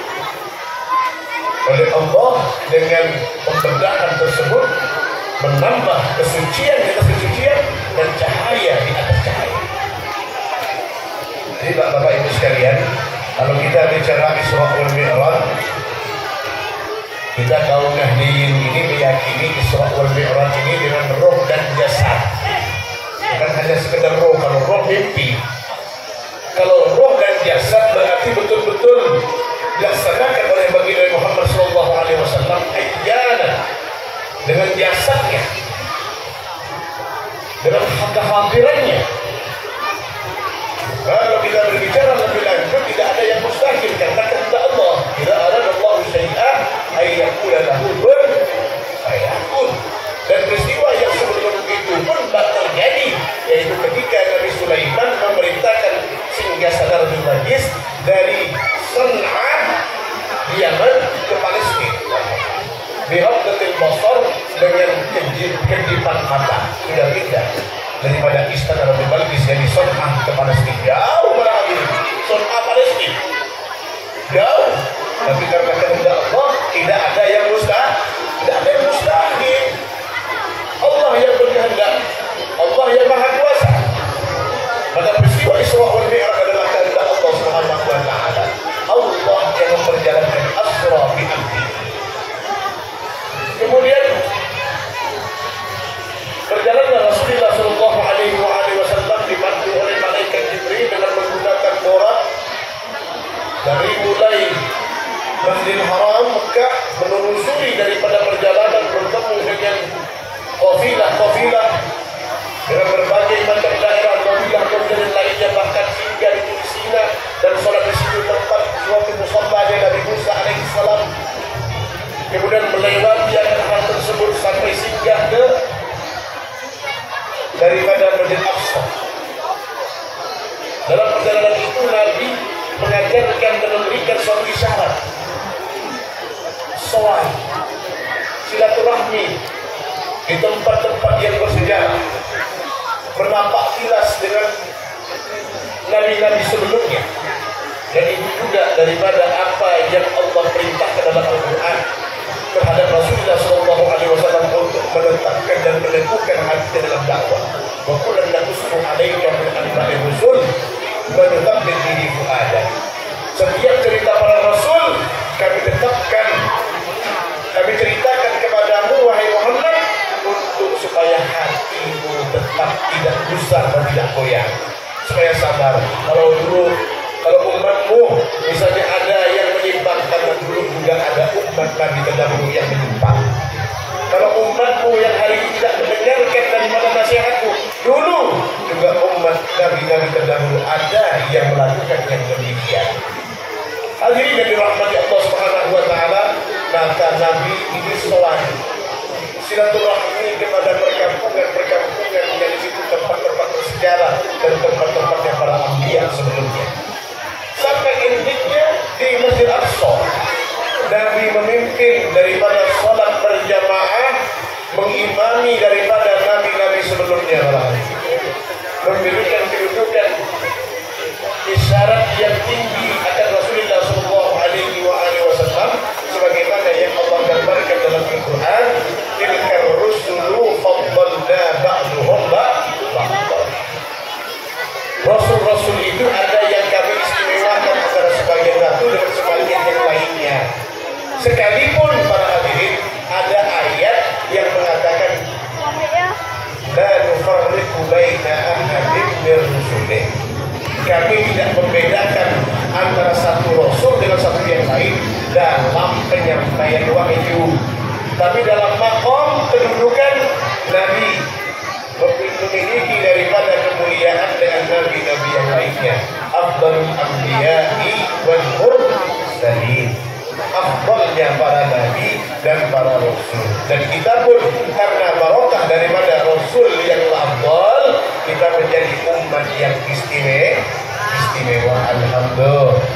oleh Allah dengan pembedahan tersebut, menambah kesucian di atas kesucian dan cahaya di atas cahaya. Jadi Bapak Ibu sekalian, kalau kita bicara Isra wal Mi'raj, kita kaum Nahdliyin ini meyakini Isra wal Mi'raj ini dengan roh dan jasad. Bukan hanya sekedar roh, kalau roh mimpi. Kalau roh dan jasad berarti betul-betul dilaksanakan oleh baginda Muhammad Shallallahu Alaihi Wasallam ayyana dengan jasadnya, dengan kehadirannya. Kalau kita berbicara lebih lanjut, tidak ada yang mustahil karena kehendak Allah. Tidak ada Allah syai'an ayyakula lahu kun fayakun. Dan peristiwa yang sebelum itu pun tak terjadi, yaitu ketika Nabi Sulaiman memerintahkan singgasana Bilqis dari San'ah di Yaman ke Palestina. Bihabdatil basar, dengan kedipan mata sudah pindah daripada istana Raja Bilqis yang di San'ah ke Palestina. Jauh berapa ini? San'ah Palestina jauh, tapi karena kehendak Allah tidak ada yang mustahil. Tidak ada yang mustahil. Allah yang berkehendak, Allah yang maha kuasa. Pada peristiwa Isra wal Mi'raj adalah kehendak Allah Subhanahu wa taala. Allah yang memperjalankan asra bi amri. Kemudian berjalanlah Rasulullah sallallahu alaihi wasallam dibantu oleh malaikat Jibril dengan menggunakan borak dari mulai Masjidil Haram Mekah, menelusuri daripada perjalanan bertemu dengan kafilah-kafilah dengan berbagai macam daerah, kafilah-kafilah lainnya, bahkan hingga di Palestina dan sholat di situ tempat suatu musallahnya Nabi Musa alaihissalam. Kemudian melewati hal tersebut sampai singgah ke daripada Masjid Aqsa. Dalam perjalanan itu Nabi mengajarkan dan memberikan suatu isyarat, soal silaturahmi di tempat-tempat yang bersejarah, bernampak jelas dengan nabi-nabi sebelumnya. Dan itu juga daripada apa yang Allah perintahkan dalam Al-Quran terhadap Rasulullah shallallahu alaihi wasallam untuk menetapkan dan menentukan hati dalam dakwah. Wa kullan naqussu alaika min anba'i rusul wa nuthabbit bihi fu'adak. Setiap cerita para rasul kami tetapkan, kami ceritakan kepadamu wahai Muhammad, untuk supaya hatimu tetap tidak gusar dan tidak goyah, supaya sabar. Kalau dulu, kalau umatmu misalnya ada yang menyimpang, karena dulu juga ada umat Nabi terdahulu yang menyimpang. Kalau umatmu yang hari ini tidak mendengarkan daripada nasihatmu, dulu juga umat Nabi-Nabi terdahulu ada yang melakukan yang demikian. Hadirin yang dirahmati Allah Subhanahu wa taala, maka Nabi ini selalu silaturahmi kepada perkampungan-perkampungan yang di situ tempat-tempat bersejarah dan tempat-tempatnya para anbiya sebelumnya. Sampai intinya di Masjid Aqsa, Nabi memimpin daripada salat berjamaah, mengimami daripada nabi-nabi sebelumnya, memberikan kedudukan isyarat yang tinggi akan Rasulullah Shallallahu Alaihi Wasallam, sebagaimana yang Allah gambarkan dalam Al-Quran. Tilkar rusulu faddalna ba'duhum ba'd. Rasul-rasul itu ada yang kami istimewakan antara sebagian satu dengan sebagian yang lainnya. Sekalipun para hadirin ada ayat yang mengatakan la nufarriqu baina ahadin min rusulih. Kami tidak membedakan antara satu rasul dengan satu yang lain dalam penyampaian wahyu, tapi dalam makom kedudukan Nabi memiliki daripada kemuliaan dengan nabi-nabi yang lainnya. Afdalul anbiya'i wal mursalin, afdalnya para nabi dan para rasul. Dan kita pun karena barokah daripada rasul yang afdal, kita menjadi umat yang istimewa. Istimewa, alhamdulillah.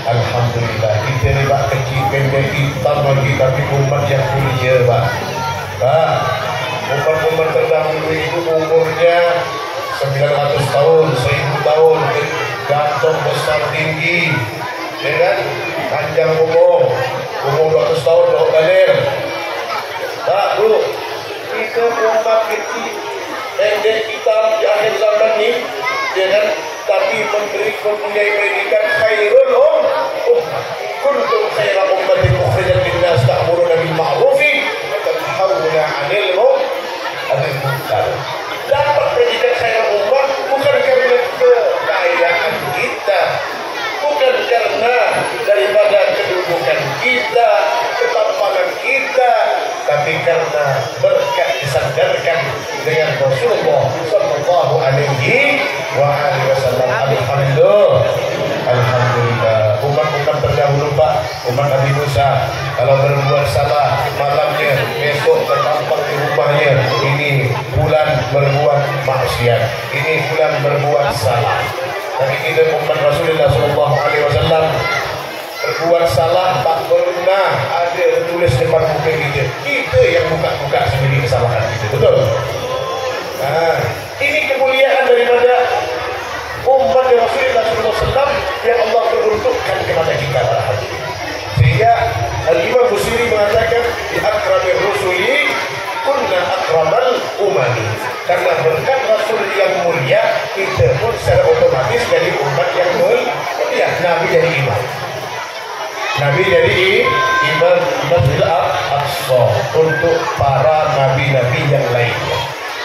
Alhamdulillah kita ni bak kecil pendek hitam lagi tapi umat yang mulia bak. Bak, umat-umat terdahulu itu umurnya sembilan ratus tahun, seribu tahun, gantung besar tinggi, ya kan? Panjang umur, umur dua ratus tahun dah balik. Tak bro, kita umat kecil pendek hitam di akhir zaman ni, ya kan? Tapi memberi mempunyai predikat khairul um kuntum khaira ummatin ukhrijat lin-nas ta'muruna bil ma'ruf wa tanhauna 'anil munkar. Dapat predikat khairul ummah bukan karena kekayaan kita, bukan karena daripada kedudukan kita, ketampanan kita, tapi karena berkat disandarkan dengan Rasulullah sallallahu alaihi wa alihi wasallam. Alhamdulillah, alhamdulillah. Umat-umat terdahulu Pak, umat Nabi Musa, kalau berbuat salah malamnya, besok terdampar di rumahnya. Ini bulan berbuat maksiat, ini bulan berbuat salah. Tapi kita umat Rasulullah sallallahu alaihi wasallam berbuat salah tak pernah ada tulis depan muka kita. Kita yang buka-buka sendiri kesalahan kita. Betul? Nah, ini kemuliaan daripada umat Rasulullah sallallahu alaihi wasallam yang Allah peruntukkan kepada kita. Sehingga Al-Imam Busiri mengatakan di akramir rusuli kunna akramal umami. Karena berkat Rasul yang mulia, kita pun secara otomatis jadi umat yang mulia. Nabi jadi imam. Nabi jadi imam Masjid Al-Aqsa untuk para nabi-nabi yang lainnya.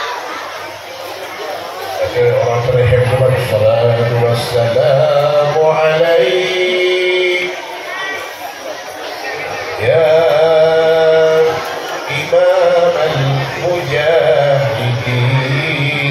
Ada orang terheb dengan salatu wassalamu alaik ya imam al-mujahidin.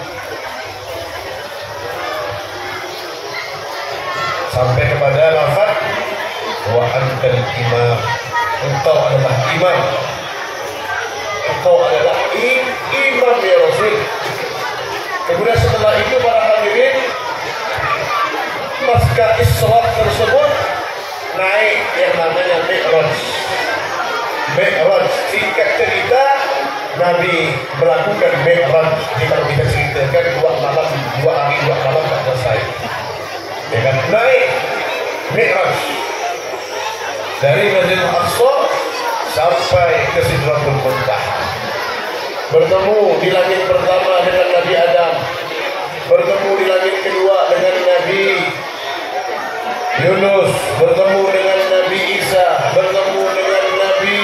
Sampai kepada lafaz wa antal imam, engkau adalah imam, engkau adalah imam ya Rasul. Kemudian setelah itu para hadirin, pasca Isra tersebut naik yang namanya Mi'raj. Mi'raj, singkat cerita, Nabi melakukan Mi'raj. Kalau kita ceritakan dua malam, dua hari, dua malam tak selesai. Ya kan? Naik Mi'raj dari Masjid Al-Aqsa sampai ke Sidratul Muntaha. Bertemu di langit pertama dengan Nabi Adam, bertemu di langit kedua dengan Nabi Yunus, bertemu dengan Nabi Isa, bertemu dengan Nabi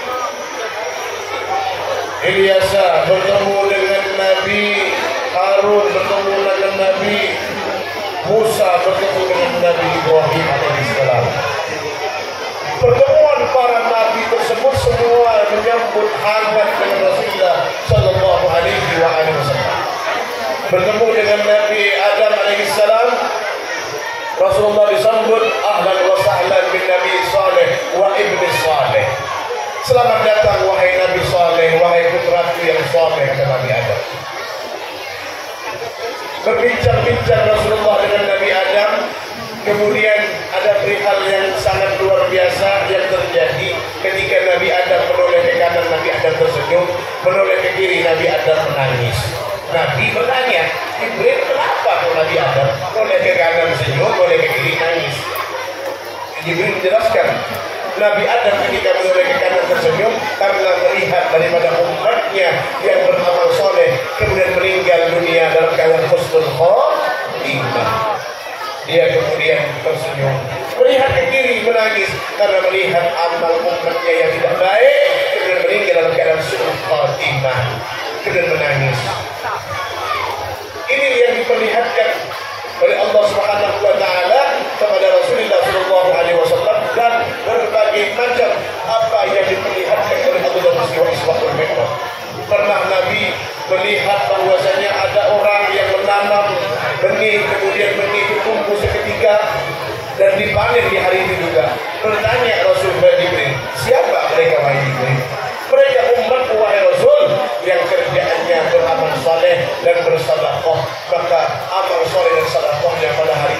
Ilyasa, bertemu dengan Nabi Harun, bertemu dengan Nabi Musa, bertemu dengan Nabi Ibrahim alaihissalam. Pertemuan para nabi tersebut semua menyambut hangat dengan Rasulullah sallallahu alaihi wasallam. Bertemu dengan Nabi Adam alaihissalam, Rasulullah disambut ahlan wa sahlan bin Nabi Saleh wa ibni Saleh. Selamat datang wahai Nabi Saleh, wahai putraku yang saleh, kata Nabi Adam. Berbincang-bincang Rasulullah dengan Nabi Adam. Kemudian ada perihal yang sangat luar biasa yang terjadi ketika Nabi Adam menoleh ke kanan, Nabi Adam tersenyum, menoleh ke kiri, Nabi Adam menangis. Nabi bertanya, Jibril, kenapa kalau Nabi Adam menoleh ke kanan senyum, menoleh ke kiri nangis? Jibril menjelaskan, Nabi Adam ketika menoleh ke kanan tersenyum karena melihat daripada umatnya yang beramal soleh kemudian meninggal dunia dalam keadaan husnul khotimah. Dia kemudian tersenyum, melihat ke kiri menangis karena melihat amal umatnya yang tidak baik, kemudian meninggal dalam keadaan su'ul khatimah, kemudian menangis. Ini yang diperlihatkan oleh Allah Subhanahu wa taala kepada Rasulullah sallallahu alaihi wasallam dan berbagai macam apa yang diperlihatkan oleh Allah dalam peristiwa Isra wal Mi'raj. Pernah Nabi melihat bahwasanya ada orang yang menanam benih, kemudian benih itu tumbuh seketika dan dipanen di hari itu juga. Bertanya Rasul Jibril, siapa mereka wahai Jibril? Mereka umat wahai Rasul yang kerjaannya beramal saleh dan bersedekah. Maka amal saleh dan sedekahnya pada hari itu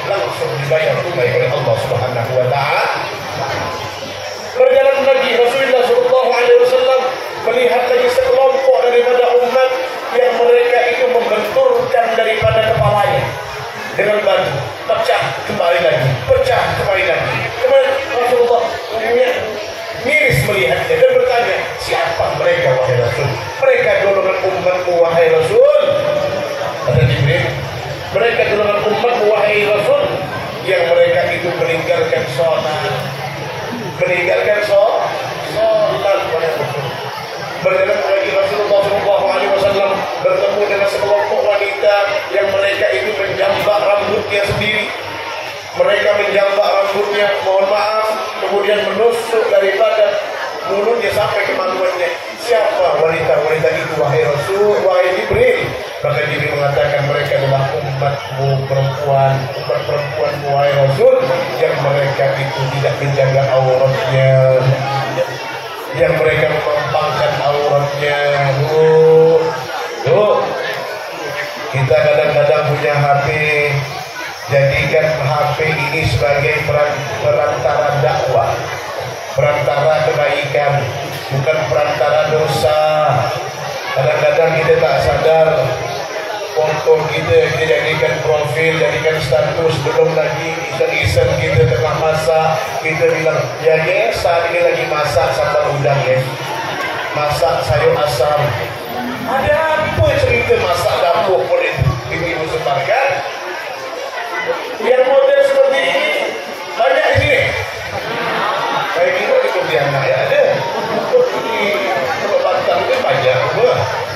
langsung dibayar tunai oleh Allah Subhanahu wa taala. Berjalan lagi Rasulullah sallallahu alaihi wasallam melihat lagi sekelompok daripada umat yang mereka itu membenturkan daripada kepalanya dengan batu, pecah kembali lagi, pecah kembali lagi. Kemudian Rasulullah miris melihatnya dan bertanya, siapa mereka wahai Rasul? Mereka golongan umatmu wahai Rasul. Kata Jibril, mereka golongan umatmu wahai Rasul yang mereka itu meninggalkan sholat, meninggalkan sholat, sholat pada Rasul. Berjalan lagi Rasulullah sallallahu alaihi wasallam bertemu dengan sekelompok wanita yang mereka itu menjambak rambutnya sendiri. Mereka menjambak rambutnya, mohon maaf, kemudian menusuk daripada mulutnya sampai ke maluannya. Siapa wanita-wanita itu wahai Rasul, wahai Jibril? Maka Jibril mengatakan mereka adalah umatmu perempuan, umat perempuanmu wahai Rasul, yang mereka itu tidak menjaga auratnya, yang mereka memampangkan auratnya. Oh, oh. Kita kadang-kadang punya H P, jadikan H P ini sebagai perantara dakwah, perantara kebaikan, bukan perantara dosa. Kadang-kadang kita tak sadar, foto kita kita jadikan profil, jadikan status, belum lagi iseng-iseng kita tengah masak, kita bilang, ya guys, saat ini lagi masak sambal udang ya, masak sayur asam. Ada apa cerita masak dapur boleh ibu sebarkan? Yang model seperti ini banyak di sini. Saya kira di Pontianak ya ada. Di Batang itu banyak apa?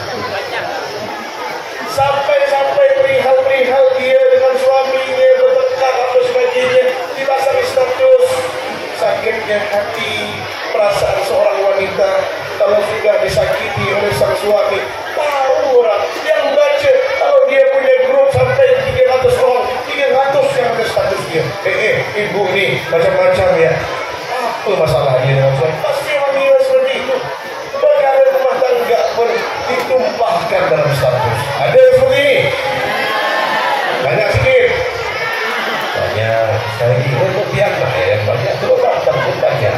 Sampai-sampai perihal-perihal dia dengan suaminya bertengkar apa sebagainya, dipasang status. Sakitnya hati perasaan seorang wanita kalau sudah disakiti oleh sang suami. Tahu orang yang baca kalau dia punya grup sampai tiga ratus orang, tiga ratus yang ada status dia. Eh, eh, ibu ni macam-macam ya. Apa masalahnya dengan suami? Pasti wanita seperti itu. Perkara rumah tangga pun ditumpahkan dalam status. Ada seperti ini? Banyak sikit. Banyak. Saya kira itu biasa ya. Banyak tu orang pun banyak.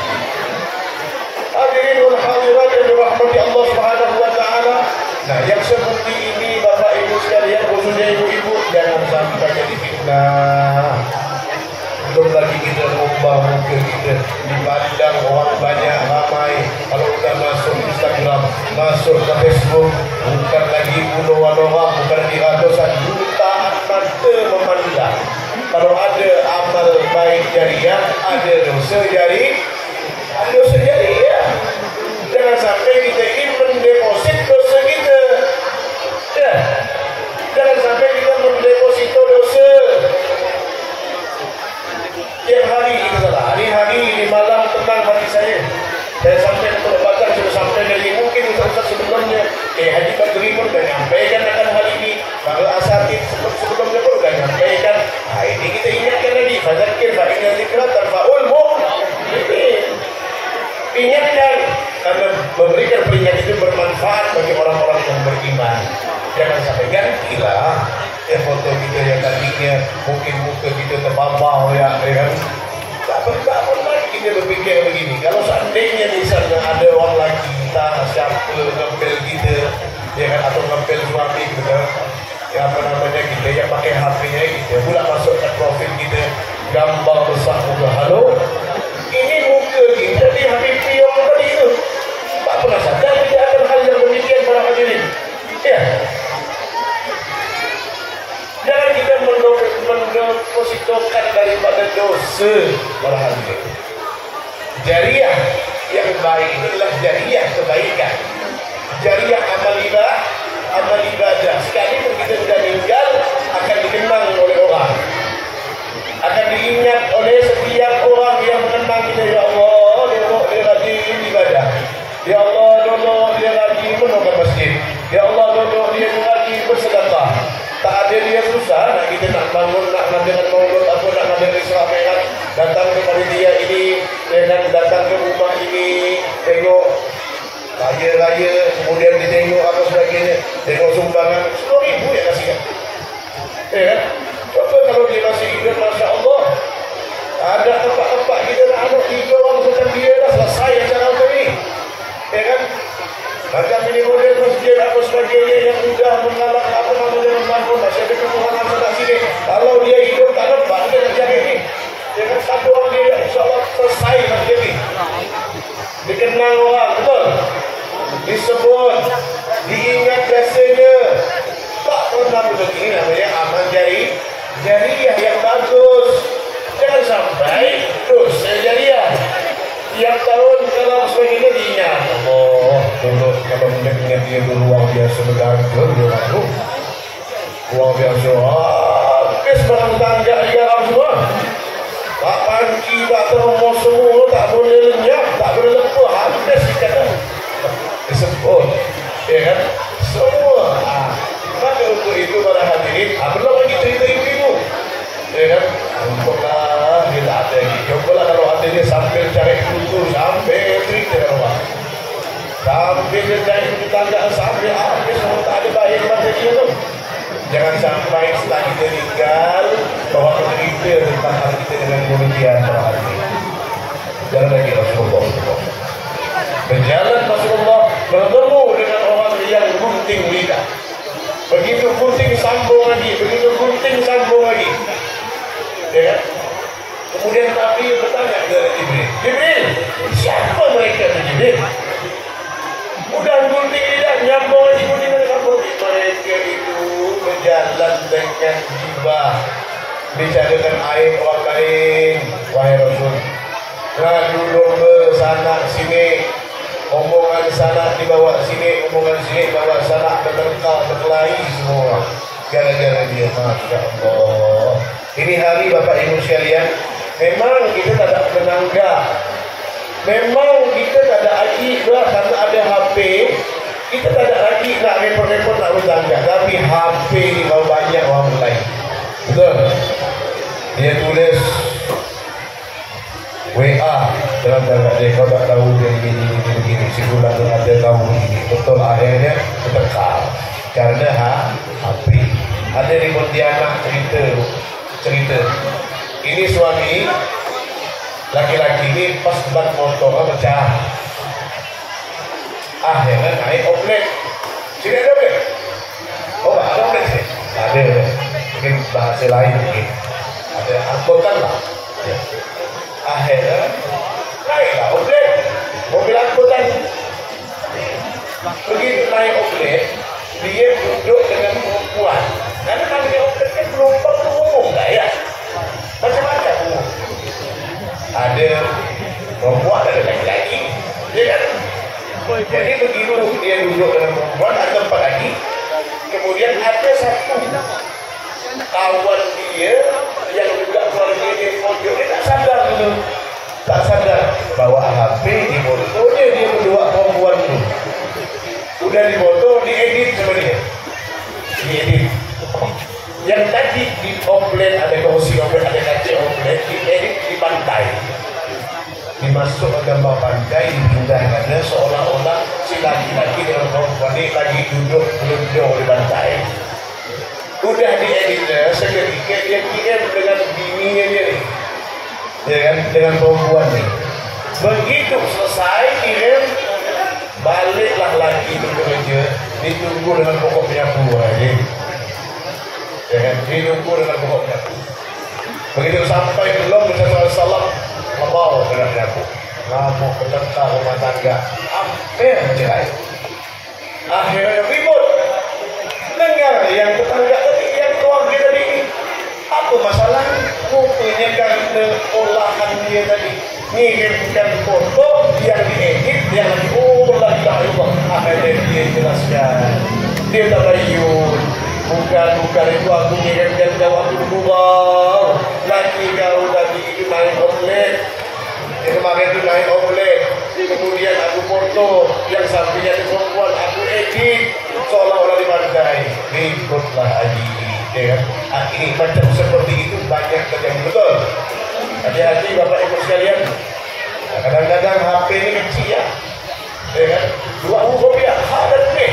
Hadirin wal hadirat yang dirahmati Allah Subhanahu wa taala. Nah, yang seperti ini Bapak Ibu sekalian, khususnya ibu-ibu, jangan sampai jadi fitnah. Belum lagi kita ubah muka kita dipandang orang banyak ramai. Kalau kita masuk Instagram, masuk ke Facebook, bukan lagi puluhan orang, bukan lagi ratusan, jutaan mata memandang. Kalau ada amal baik jariah, ada dosa jari, ada dosa jariah. Jangan sampai kita ini mendeposit dosa kita. Ya. Jangan sampai kita mendeposito dosa. Tiap hari kita salah. Hari-hari ini malam tenang hati saya. Saya sampai ke Batang sudah sampai dari mungkin Ustaz sebelumnya. Eh Haji Badri pun sudah nyampaikan akan hal ini. Kalau asatid sebelumnya pun sudah nyampaikan. Nah ini kita ingatkan lagi. Fadzakir fa inna dzikra tanfa'ul mu'minin. Ingatkan karena memberikan peringatan itu bermanfaat bagi orang-orang yang beriman. Jangan sampai gantilah ya foto kita yang tadinya mungkin muka kita terbabau ya, ya kan? Tak pernah lagi kita berfikir begini. Kalau seandainya misalnya ada orang lagi entah siapa ngempel kita, ya kan, atau ngempel suami kita, ya apa namanya kita yang pakai H P-nya kita pula masukkan profil kita gambar besar muka halo. Ini muka kita di H P yang tadi itu. Tak pernah sadar tidak akan hal yang demikian para hadirin. Ya. Jangan kita mendepositokan daripada dosa para hadirin. Jariah yang baik adalah jariah kebaikan. Jariah amal ibadah, amal ibadah. Sekalipun kita sudah meninggal akan dikenang oleh orang. Akan diingat oleh setiap orang yang mengenang kita. Ya Allah, dulu dia rajin ibadah. Ya Allah, dulu dia rajin menunggu masjid. Ya Allah, dulu dia rajin bersedekah. Tak ada dia susah, nak kita nak bangun, nak ngadakan maulud, apa nak ngadakan Isra Mi'raj, datang ke panitia ini, dan datang ke rumah ini, tengok raya-raya, kemudian dia tengok apa sebagainya, tengok sumbangan, sepuluh ribu ya kasih kan? Eh kan? Coba kalau dia masih hidup luar biasa bergantung dia tu. Luar biasa. Habis barang tangga di dalam semua. Tak panci, tak termos semua, tak boleh lenyap, tak boleh lepas. Habis kata. Disebut. Ya kan? Semua. Ah. Maka untuk itu para hadirin, ah, belum lagi cerita ibu-ibu. Ya kan? Untunglah dia tak ada lagi. Cobalah kalau ada dia sambil cari kutu, sambil cerita kalau sambil dia cari kutu tangga, sambil habis kalau tak ada baik macam dia tu. Jangan sampai setelah kita tinggal bawa cerita tentang hal kita dengan demikian para hadirin. Jangan lagi Rasulullah. Berjalan Rasulullah bertemu dengan orang yang gunting lidah. Begitu gunting sambung lagi, begitu gunting sambung lagi. Ya kan? Kemudian Nabi bertanya kepada Jibril, Jibril, siapa mereka tu Jibril? Udah gunting lidah, nyambung lagi gunting lidah sambung. Mereka itu berjalan dengan gibah, bicarakan aib orang lain. Wahai Rasul, ngadu domba sana sini, omongan sana dibawa sini, omongan sini bawa sana, bertengkar, berkelahi semua. Gara-gara dia, Masya Allah. Ini hari Bapak Ibu sekalian, memang kita tak ada penangga, memang kita tak ada lagi lah karena ada H P, kita tak ada lagi nak repot-repot nak bertangga. Tapi H P ni baru banyak orang lain. Betul? Dia tulis W A dalam tangga dia, kau tak tahu dia begini-begini, si bulan tu ada tahu begini. Betul, akhirnya bertengkar karena H P. Ada di Pontianak cerita cerita ini suami laki-laki ini pas ban motor pecah, akhirnya naik oplet. Sini ada oplet? Oh ada oplet sini? Ada, mungkin bahasa lain mungkin ada angkutan lah ya. Akhirnya naiklah oplet, mobil angkutan. Begitu naik oplet, dia duduk dengan perempuan. Karena kalau dia oplet kan penumpang tu umum lah ya, macam-macam umum. Ada perempuan, ada laki-laki, ya kan? Jadi begitu dia duduk dengan perempuan, ada tempat lagi. Kemudian ada satu kawan dia yang juga keluarga dia pojok, dia tak sadar dulu, tak sadar bawa H P di fotonya dia berdua perempuan tu. Udah di foto, diedit sama dia, diedit. Yang tadi di oplet ada kursi oplet, ada kaca oplet, diedit di pantai, dimasuk ke gambar pantai, dipindahkannya seolah-olah si laki-laki dengan perempuan ini lagi duduk belum di pantai. Udah dieditnya, seketika dia kirim dengan bininya dia ni, ya kan, dengan perempuan ni. Begitu selesai kirim, baliklah laki itu kerja, ditunggu dengan pokok penyapu aja. Ya kan, ditunggu dengan pokok penyapu. Begitu sampai belum bercakap salam, membawa dengan penyapu. Ngamuk bertengkar rumah tangga, hampir cerai. Akhirnya ribut. Dengar yang tetangga tadi, yang keluarga tadi ini, apa masalah? Rupanya karena olahan dia tadi ngirimkan foto yang diedit, yang lagi ulang dari Allah. Akhirnya dia jelaskan, dia tabayun, bukan-bukan itu aku ngirimkan jawab berubah. Laki kau tadi itu naik oplet, yang kemarin itu naik oplet, kemudian aku foto yang sampingnya di perempuan, aku edit seolah-olah di pantai. Ributlah lagi, ya kan? Ini macam seperti itu banyak terjadi, betul? Hati-hati Bapak Ibu sekalian. Kadang-kadang H P ini kecil ya, ya kan? Dua rupiah, ada ni.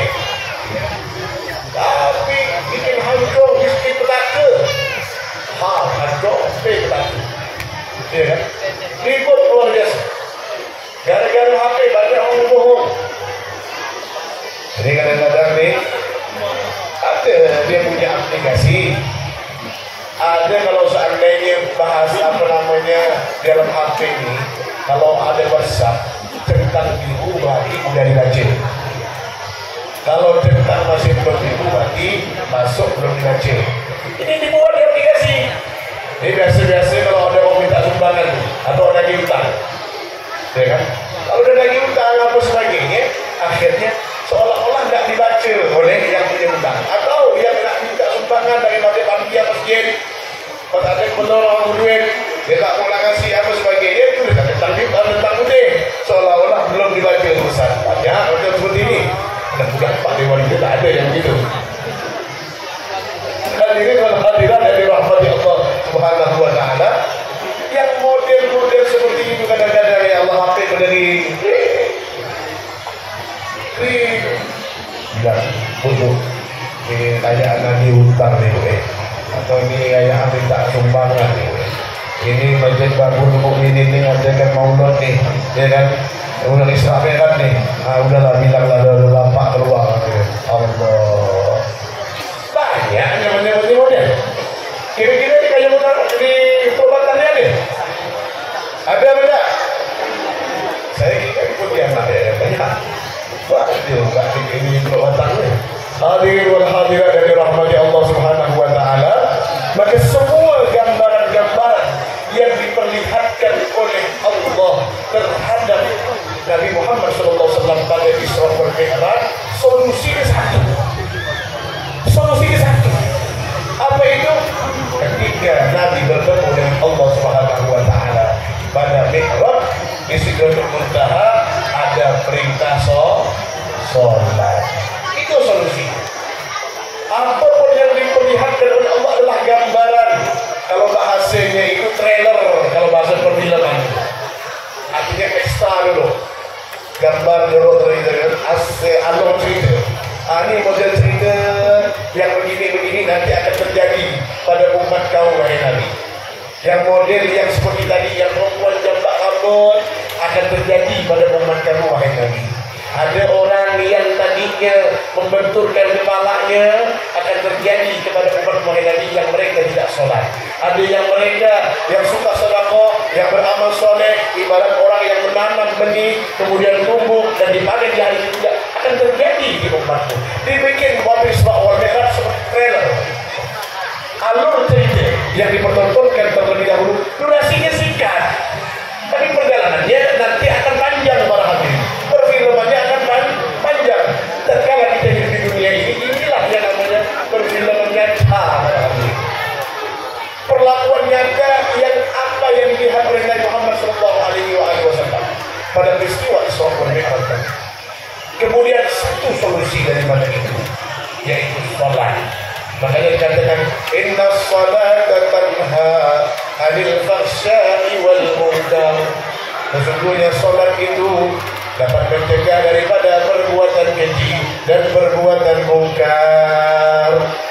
Tapi bikin hancur miskin petaka. Ha, hancur miskin petaka. Ya kan? Ribut luar biasa. Gara-gara H P banyak orang bohong. Jadi kadang-kadang ni ada dia punya aplikasi. Ada kalau seandainya bahasa apa namanya dalam H P ini, kalau ada WhatsApp tentang ibu berarti sudah dibaca. Kalau tentang masih belum ibu berarti masuk belum dibaca. Ini dibuat di aplikasi. Ini biasa-biasa kalau ada orang minta sumbangan atau ada lagi hutang, ya kan? Kalau ada lagi hutang apa sebagainya, akhirnya seolah-olah tidak dibaca menolong duit, dia tak mau kasih apa sebagainya, itu dia tentang tentang putih, seolah-olah belum dibaca urusan. Ya, macam seperti ini. Dan bukan Pak Dewan itu tak ada yang begitu. Hadirin wal hadirat yang dirahmati Allah Subhanahu wa taala, yang model-model seperti itu kadang-kadang ya Allah hafid dari tidak untuk ini kayak anak diutang nih gue, atau ini kayak minta sumbangan nih gue. Ini masjid Babul Mukminin ini ngadakan maulid nih, ya kan? Udah Israel kan nih, ah udahlah bilang lah ada lapak keluar. Allah banyak namanya model. Kira-kira di kayak modal di perbatannya ada, ada beda. Saya kira ikut yang ada ya banyak. Wah dia nggak ini perbatannya. Hadirin wal hadirat dari rahmati Allah Subhanahu wa taala, maka semua gambaran-gambaran yang diperlihatkan oleh Allah terhadap Nabi Muhammad shallallahu alaihi wasallam pada Isra wal Mi'raj, solusinya satu. Solusinya satu. Apa itu? Ketika Nabi bertemu dengan Allah Subhanahu wa taala pada Mi'raj di Sidratul Muntaha, ada perintah sholat. Itu solusi. Apapun yang diperlihatkan oleh Allah adalah gambaran. Kalau bahasanya itu trailer, kalau bahasa perfilman. Artinya pesta dulu. Gambar dulu trailer, asal alur cerita. Ah, ini model cerita yang begini-begini nanti akan terjadi pada umat kaum wahai Nabi. Yang model yang seperti tadi, yang perempuan jambak rambut akan terjadi pada umat kaum wahai Nabi. Ada orang yang tadinya membenturkan kepalanya akan terjadi kepada umat wahai Nabi yang mereka tidak sholat. Ada yang mereka yang suka sedekah, yang beramal soleh, ibarat orang yang menanam benih kemudian tumbuh dan dipanen di hari tidak akan terjadi di umatku. Dibikin pada Isra wal Mi'raj seperti trailer. Alur cerita yang dipertontonkan terlebih dahulu, durasinya singkat, tapi perjalanannya nanti akan panjang para hadirin. Perfilmannya akan panjang. Tatkala kita hidup di dunia ini, inilah yang namanya perfilman nyata. Perlakuan nyata yang apa yang dilihat oleh Nabi Muhammad shallallahu alaihi wasallam pada peristiwa Isra wal Mi'raj. Kemudian satu solusi daripada itu, yaitu salat. Makanya dikatakan inna salata tanha 'anil fahsya'i wal munkar. Sesungguhnya salat itu dapat mencegah daripada perbuatan keji dan perbuatan mungkar.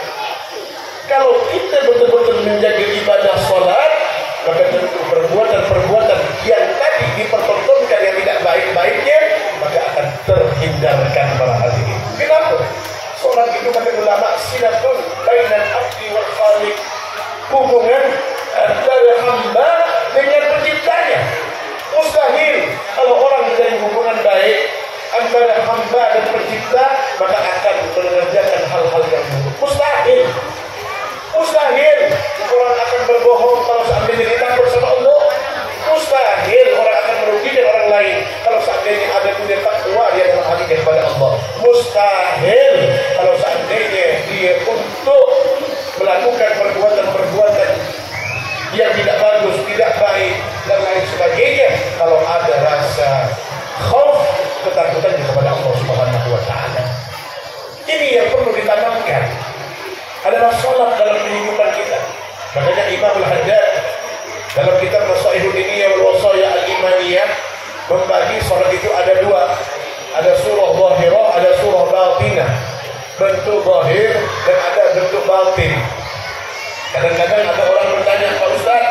Kalau kita betul-betul menjaga ibadah salat, maka tentu perbuatan-perbuatan yang tadi dipertontonkan yang tidak baik-baiknya maka akan terhindarkan para hadirin. Kenapa? Salat itu kata ulama silatun bainal abdi wal khaliq, hubungan antara hamba dengan penciptanya. Mustahil kalau orang menjalin hubungan baik antara hamba dan pencipta maka akan mengerjakan hal-hal yang buruk. Mustahil. Mustahil orang akan berbohong kalau seandainya dia takut sama Allah. Mustahil orang akan merugikan orang lain kalau seandainya ada punya takwa dia dalam hatinya kepada Allah. Mustahil kalau seandainya dia untuk melakukan perbuatan-perbuatan yang tidak bagus, tidak baik dan lain sebagainya kalau ada rasa khauf, ketakutan kepada Allah Subhanahu wa taala. Ini yang perlu ditanamkan adalah salat dalam kehidupan kita. Makanya Imam Al-Haddad dalam kitab Nasaihud Diniyah wal Wasaya Al-Imaniyah membagi salat itu ada dua. Ada surah zahirah, ada surah batinah. Bentuk zahir dan ada bentuk batin. Kadang-kadang ada orang bertanya, Pak Ustaz,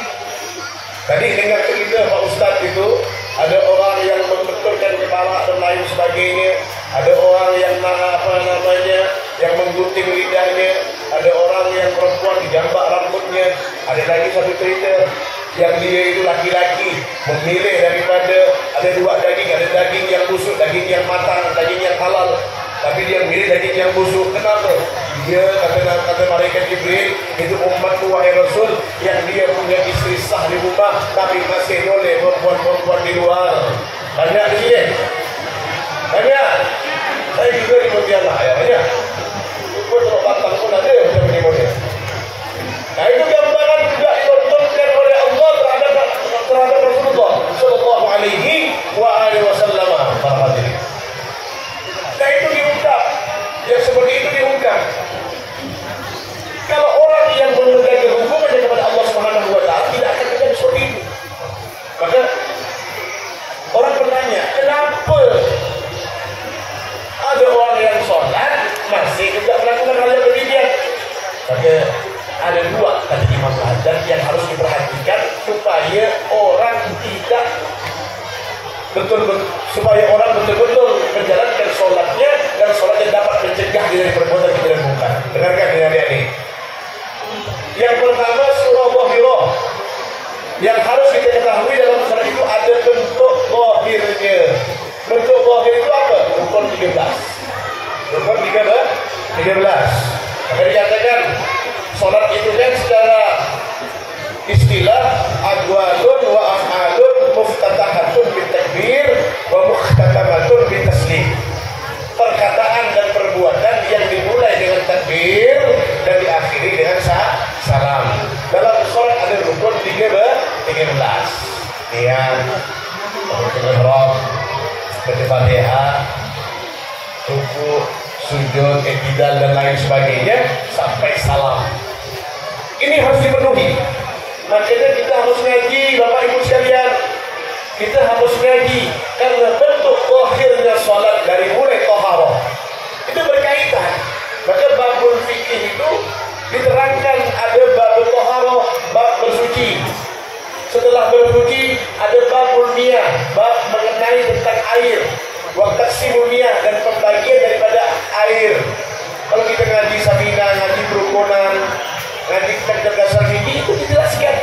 tadi dengar cerita Pak Ustaz itu ada orang yang membetulkan kepala dan lain sebagainya, ada orang yang apa namanya yang menggunting lidahnya, ada orang yang perempuan dijambak rambutnya, ada lagi satu cerita yang dia itu laki-laki memilih daripada ada dua daging, ada daging yang busuk, daging yang matang, daging yang halal, tapi dia milih daging yang busuk. Kenapa? Dia kata kata malaikat Jibril, itu umatku wahai Rasul yang dia punya istri sah di rumah tapi masih boleh perempuan-perempuan di luar. Banyak di sini. Banyak. Saya juga di Pontianak ya banyak. Itu terus batang pun ada macam ini model. Nah itu gambaran juga itu itu diungkap. Kalau orang yang menjaga hubungannya kepada Allah Subhanahu wa taala tidak akan terjadi seperti itu. Maka orang bertanya, kenapa ada orang yang sholat masih tidak melakukan hal yang demikian? Maka ada dua kata Imam Haddad yang harus diperhatikan supaya orang tidak betul-betul supaya orang betul-betul menjalankan sholatnya dan sholatnya dapat mencegah dari perbuatan tidak mungkar. Dengarkan ini adik-adik. Yang pertama surah Dhahirah. Yang harus kita ketahui dalam sholat itu ada bentuk zahirnya. Bentuk zahir itu apa? Rukun tiga belas. Rukun tiga belas. Maka dikatakan sholat itu kan secara istilah adwalun wa af'alun muftatahatun bitakbir wa mukhtatamatun bitaslim. Perkataan dan perbuatan yang dimulai dengan takbir dan diakhiri dengan sah, salam. Dalam sholat ada rukun tiga belas. Niat, ihram, baca Fatihah, ruku, sujud, i'tidal dan lain sebagainya sampai salam. Ini harus dipenuhi. Makanya kita harus ngaji, Bapak Ibu sekalian. Kita harus ngaji karena bentuk akhirnya salat dari mulai taharah itu berkaitan. Maka babul fikih itu diterangkan ada babul taharah, bab bersuci. Setelah bersuci ada babul niyah, bab mengenai tentang air. Wa taqsimul niyah dan pembagian daripada air. Kalau kita ngaji sabina, ngaji kerukunan, ngaji tentang dasar fikih itu dijelaskan.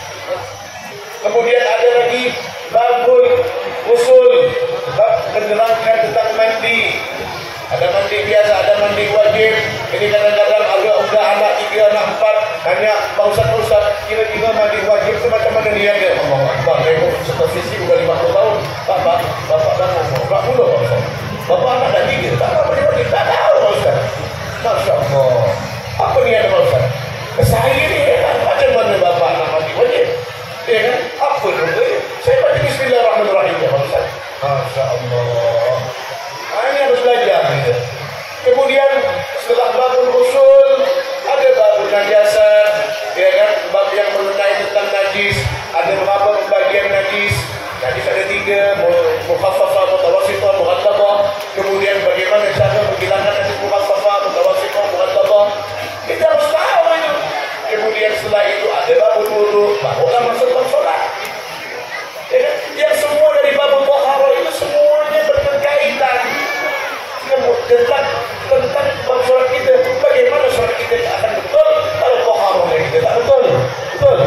Kemudian ada lagi babul usul, bab menerangkan tentang mandi. Ada mandi biasa, ada mandi wajib. Ini kadang-kadang ada udah anak tiga, anak empat, hanya Pak Ustaz-Ustaz kira-kira mandi wajib itu macam mana dia ada? Allah Akbar, saya supervisi udah lima puluh tahun. Bapak, bapak dah ngomong, Pak Mula Pak Ustaz. Bapak anak dah tiga, tak tahu mandi wajib, tak tahu Pak Ustaz. Masya Allah. Apa ni ada Pak Ustaz? Saya ni macam mana bapak nak mandi wajib? Ya kan? Apa dulu? Saya baca Bismillahirrahmanirrahim ya Pak Ustaz. Masya Allah. Ini harus belajar. Gitu. Kemudian setelah babul usul ada babul najasat, ya kan? Bab yang mengenai tentang najis, ada beberapa pembagian najis. Najis ada tiga, mukhaffafah, mutawassithah, mughalladhah. Kemudian bagaimana cara menghilangkan najis mukhaffafah, mutawassithah, mughalladhah. Kita harus tahu itu. Kemudian setelah itu ada babul wudu, barulah masuk bab salat. Ya kan? Yang semua dari babul taharah itu semuanya berkaitan tentang tentang bab salat kita. Bagaimana salat kita akan betul kalau taharahnya kita tak betul? Betul.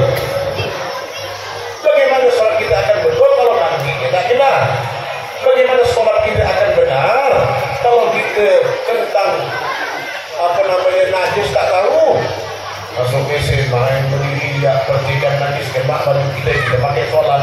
Bagaimana salat kita akan betul kalau mandi kita tak benar? Bagaimana salat kita akan benar kalau kita tentang apa namanya najis tak tahu? Masuk W C main berdiri ya percikan najis kena baru kita kita pakai solat.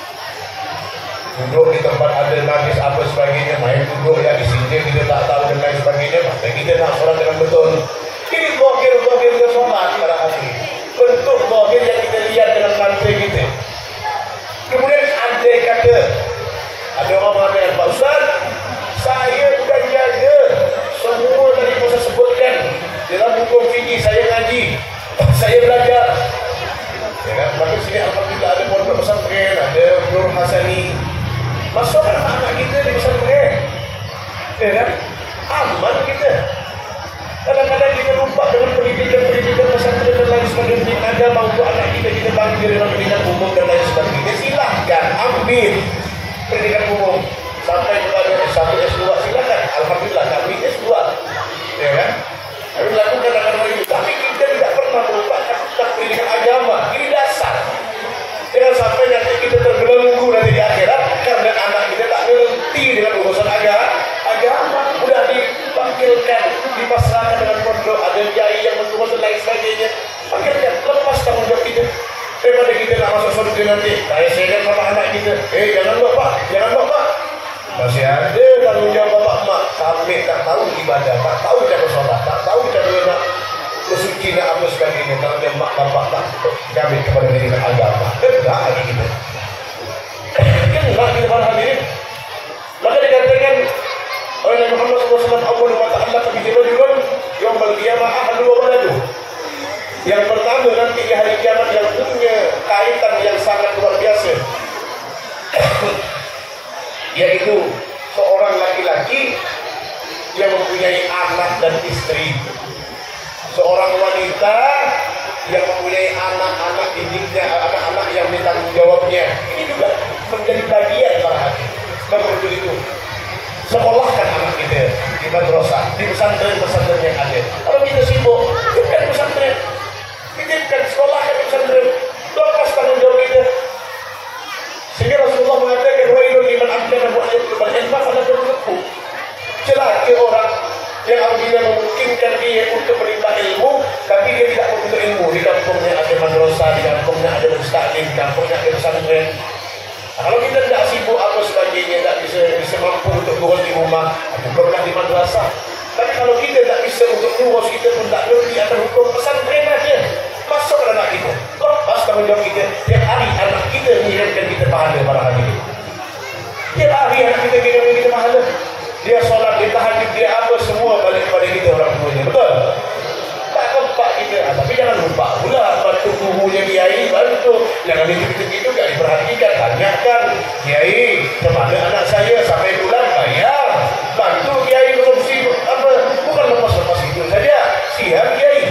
Duduk di tempat ada najis apa sebagainya, main duduk ya di sini kita tak tahu dan lain sebagainya, maka kita nak solat dengan betul. Ini zahir-zahir ke solat pada hati. Bentuk zahir yang kita lihat dengan mata kita. Kemudian andai kata ada orang mengatakan, Pak Ustaz, saya bukan jaga semua tadi yang saya sebutkan dalam hukum fikih, saya ngaji, saya belajar. Ya kan? Maka sini alhamdulillah ada pondok pesantren, ada Nur Hasani. Masukkan anak kita di pesantren. Ya kan? Aman kita. Kadang-kadang kita lupa dengan pendidikan-pendidikan pesantren dan lain sebagainya. Agama untuk anak kita kita panggil dalam pendidikan umum dan lain sebagainya. Silahkan ambil pendidikan umum sampai kepada S satu, S dua silakan. Alhamdulillah kami S dua. Ya kan? Kami lakukan akan itu. Tapi kita tidak pernah melupakan tentang pendidikan agama. Ini dasar. Jangan sampai nanti kita terbelenggu nanti di akhirat karena anak kita tak mengerti dengan urusan agama. Agama sudah dipanggilkan, dipasrahkan dengan pondok, ada kiai yang menurut dan lain sebagainya. Panggilkan, lepas tanggung jawab kita. Daripada kita nak masuk surga nanti, saya segan sama anak kita. Eh, jangan lupa, jangan lupa. Masih ada tanggung jawab bapak mak. Kami tak tahu ibadah, tak tahu cara sholat, tak tahu cara nak bersuci nak apa sebagainya. Kalau dia mak bapak tak kami kepada pendidikan agama, enggak lagi kita. Enggak kita para hadirin. Maka dikatakan Oleh Nabi Muhammad sallallahu alaihi wasallam, awal ma ta'allaq bi rajulin yaumul qiyamah ahlu wa waladu. Yang pertama nanti di hari kiamat yang punya kaitan yang sangat luar biasa, yaitu seorang laki-laki yang mempunyai anak dan istri, seorang wanita yang mempunyai anak-anak didiknya, anak-anak yang bertanggung jawabnya. Ini juga menjadi bagian para hati. Sebab itu sekolahkan anak kita di madrasah, di pesantren-pesantren yang ada. Kalau kita sibuk, kita pesantren, kita sekolahkan di pesantren, lepas tanggung jawab kita. Sehingga Rasulullah mengatakan, wailul liman amkana wa al-ilma fala tadruku. Celaka orang yang apabila memungkinkan dia untuk menimba ilmu, tapi dia tidak menuntut ilmu. Di kampungnya ada madrasah, di kampungnya ada mustaqim, di kampungnya ada pesantren. Kalau kita tidak sibuk apa sebagainya, tidak bisa, bisa mampu untuk turun di rumah, turunlah di madrasah. Tapi kalau kita tidak bisa untuk turun, kita pun tak ngerti akan hukum pesantren aja. Masuk anak kita, lepas tanggung jawab kita. Tiap hari anak kita mengirimkan kita pahala para hari ini. Tiap hari anak kita mengirimkan kita pahala. Dia solat, dia tahajud, dia apa semua balik kepada kita orang tuanya. Betul? Tak nampak kita. Ah, tapi jangan lupa pula bantu gurunya kiai, bantu. Jangan begitu-begitu tak diperhatikan, tanyakan. Kiai, kemana anak saya sampai bulan bayar? Bantu kiai konsumsi apa? Bukan lepas-lepas itu saja. Siap kiai.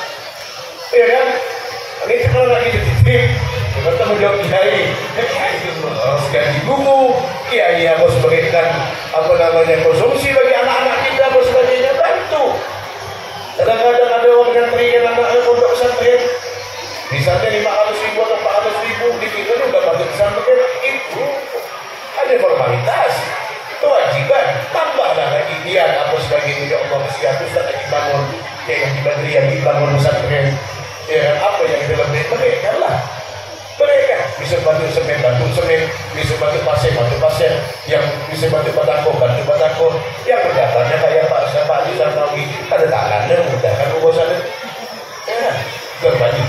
Ya kan? Ini kalau lagi dititip, bertemu jawab kiai. Kiai itu harus ganti guru. Kiai harus berikan apa namanya konsumsi bagi anak-anak kita, apa sebagainya. Bantu. Kadang-kadang ada orang yang terikan anak-anak pondok pesantren. Misalnya lima ratus ribu atau empat ratus ribu, di kita juga bantu pesantren. Itu ada formalitas, kewajiban. Tambahlah lagi dia apa sebagainya. Ya Allah, mesti aku sudah lagi bangun. Ya yang diberi yang dibangun pesantren. Ya apa yang kita lebih berikan lah. Mereka bisa bantu semen, bantu semen, bisa bantu pasir, bantu pasir, yang bisa bantu batako, bantu batako, yang berdatanya kayak Pak Siapa Haji Sarnawi, ada tangannya mudah kan urusannya. Ya, berbagi.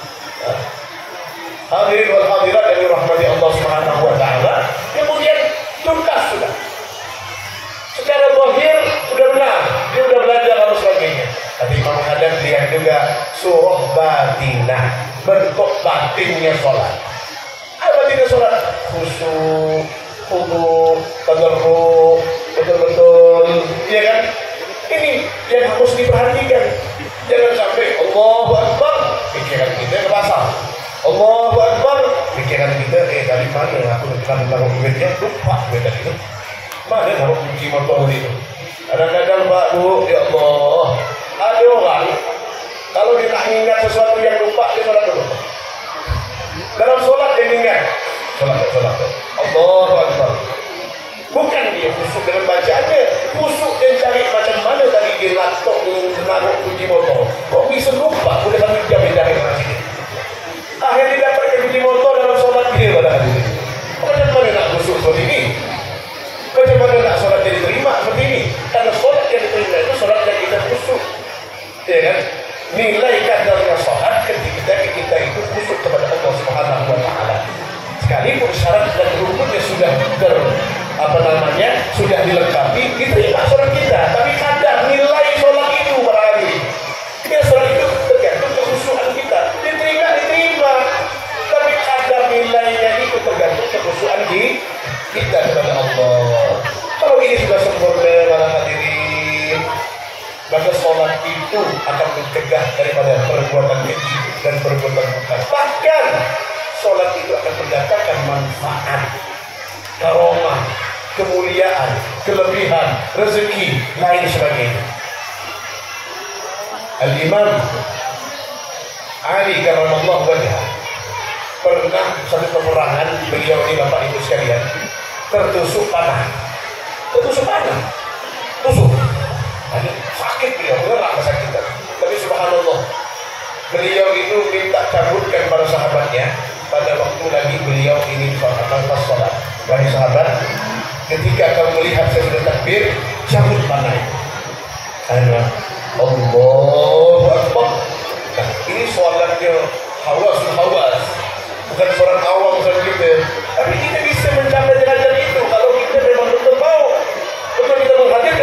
Hadirin wal hadirat dari rahmati Allah Subhanahu wa taala. Kemudian tuntas sudah. Secara zahir sudah benar, dia sudah belajar harus sebagainya. Tapi Imam Haddad lihat juga surah batinah, bentuk batinnya sholat. Apa batinnya sholat? Khusyuk, khudu, tadarruk, betul-betul, ya kan? Ini yang harus diperhatikan. Jangan sampai Allahu Akbar, pikiran kita ke pasar. Allahu Akbar, pikiran kita, eh dari mana aku nak taruh duitnya? Lupa duit tadi itu. Mana taruh kunci motor itu? Kadang-kadang Pak Bu, ya Allah, ada orang kalau dia nak ingat sesuatu yang lupa, dia sholat dulu. Dalam sholat dia ingat, sholat, sholat, Allahu Akbar. Bukan dia khusyuk dengan bacaannya, khusyuk dia cari macam mana tadi dia laptop menaruh kunci motor. Kok bisa lupa? Boleh sambil jam dia cari mana sini. Akhirnya dia dapat kunci motor dalam sholat dia pada hari ini. Macam mana nak khusyuk seperti ini? Macam mana nak sholat jadi terima seperti ini? Karena sholat yang diterima itu sholat yang kita khusyuk. Ya kan? Nilai kadarnya sholat ketika kita itu khusyuk kepada Allah Subhanahu wa taala. Sekalipun syarat dan rukunnya sudah ter apa namanya sudah dilengkapi, diterima sholat kita. Tapi kadar nilai sholat itu beralih. Ya sholat itu tergantung kekhusyukan kita. Diterima diterima. Tapi kadar nilainya itu tergantung kekhusyukan di kita kepada Allah. Kalau ini sudah sempurna para hadirin, maka sholat itu akan mencegah daripada perbuatan keji dan perbuatan mungkar. Bahkan sholat itu akan mendatangkan manfaat, karomah, kemuliaan, kelebihan, rezeki, lain sebagainya. Al-Imam Ali karramallahu wajhah pernah satu peperangan, beliau ini Bapak Ibu sekalian, tertusuk panah. Tertusuk panah. Tusuk. Ada sakit beliau, berat kesakitan. Tapi subhanallah, beliau itu minta cabutkan para sahabatnya pada waktu lagi beliau ini pas sholat. Wahai sahabat, ketika kamu melihat saya sudah takbir, cabut panah itu. Karena Allahu Akbar. Nah, ini sholatnya hawas hawas, bukan sholat awam sholat kita. Tapi kita bisa mencapai derajat itu kalau kita memang betul mau, betul kita menghadirkan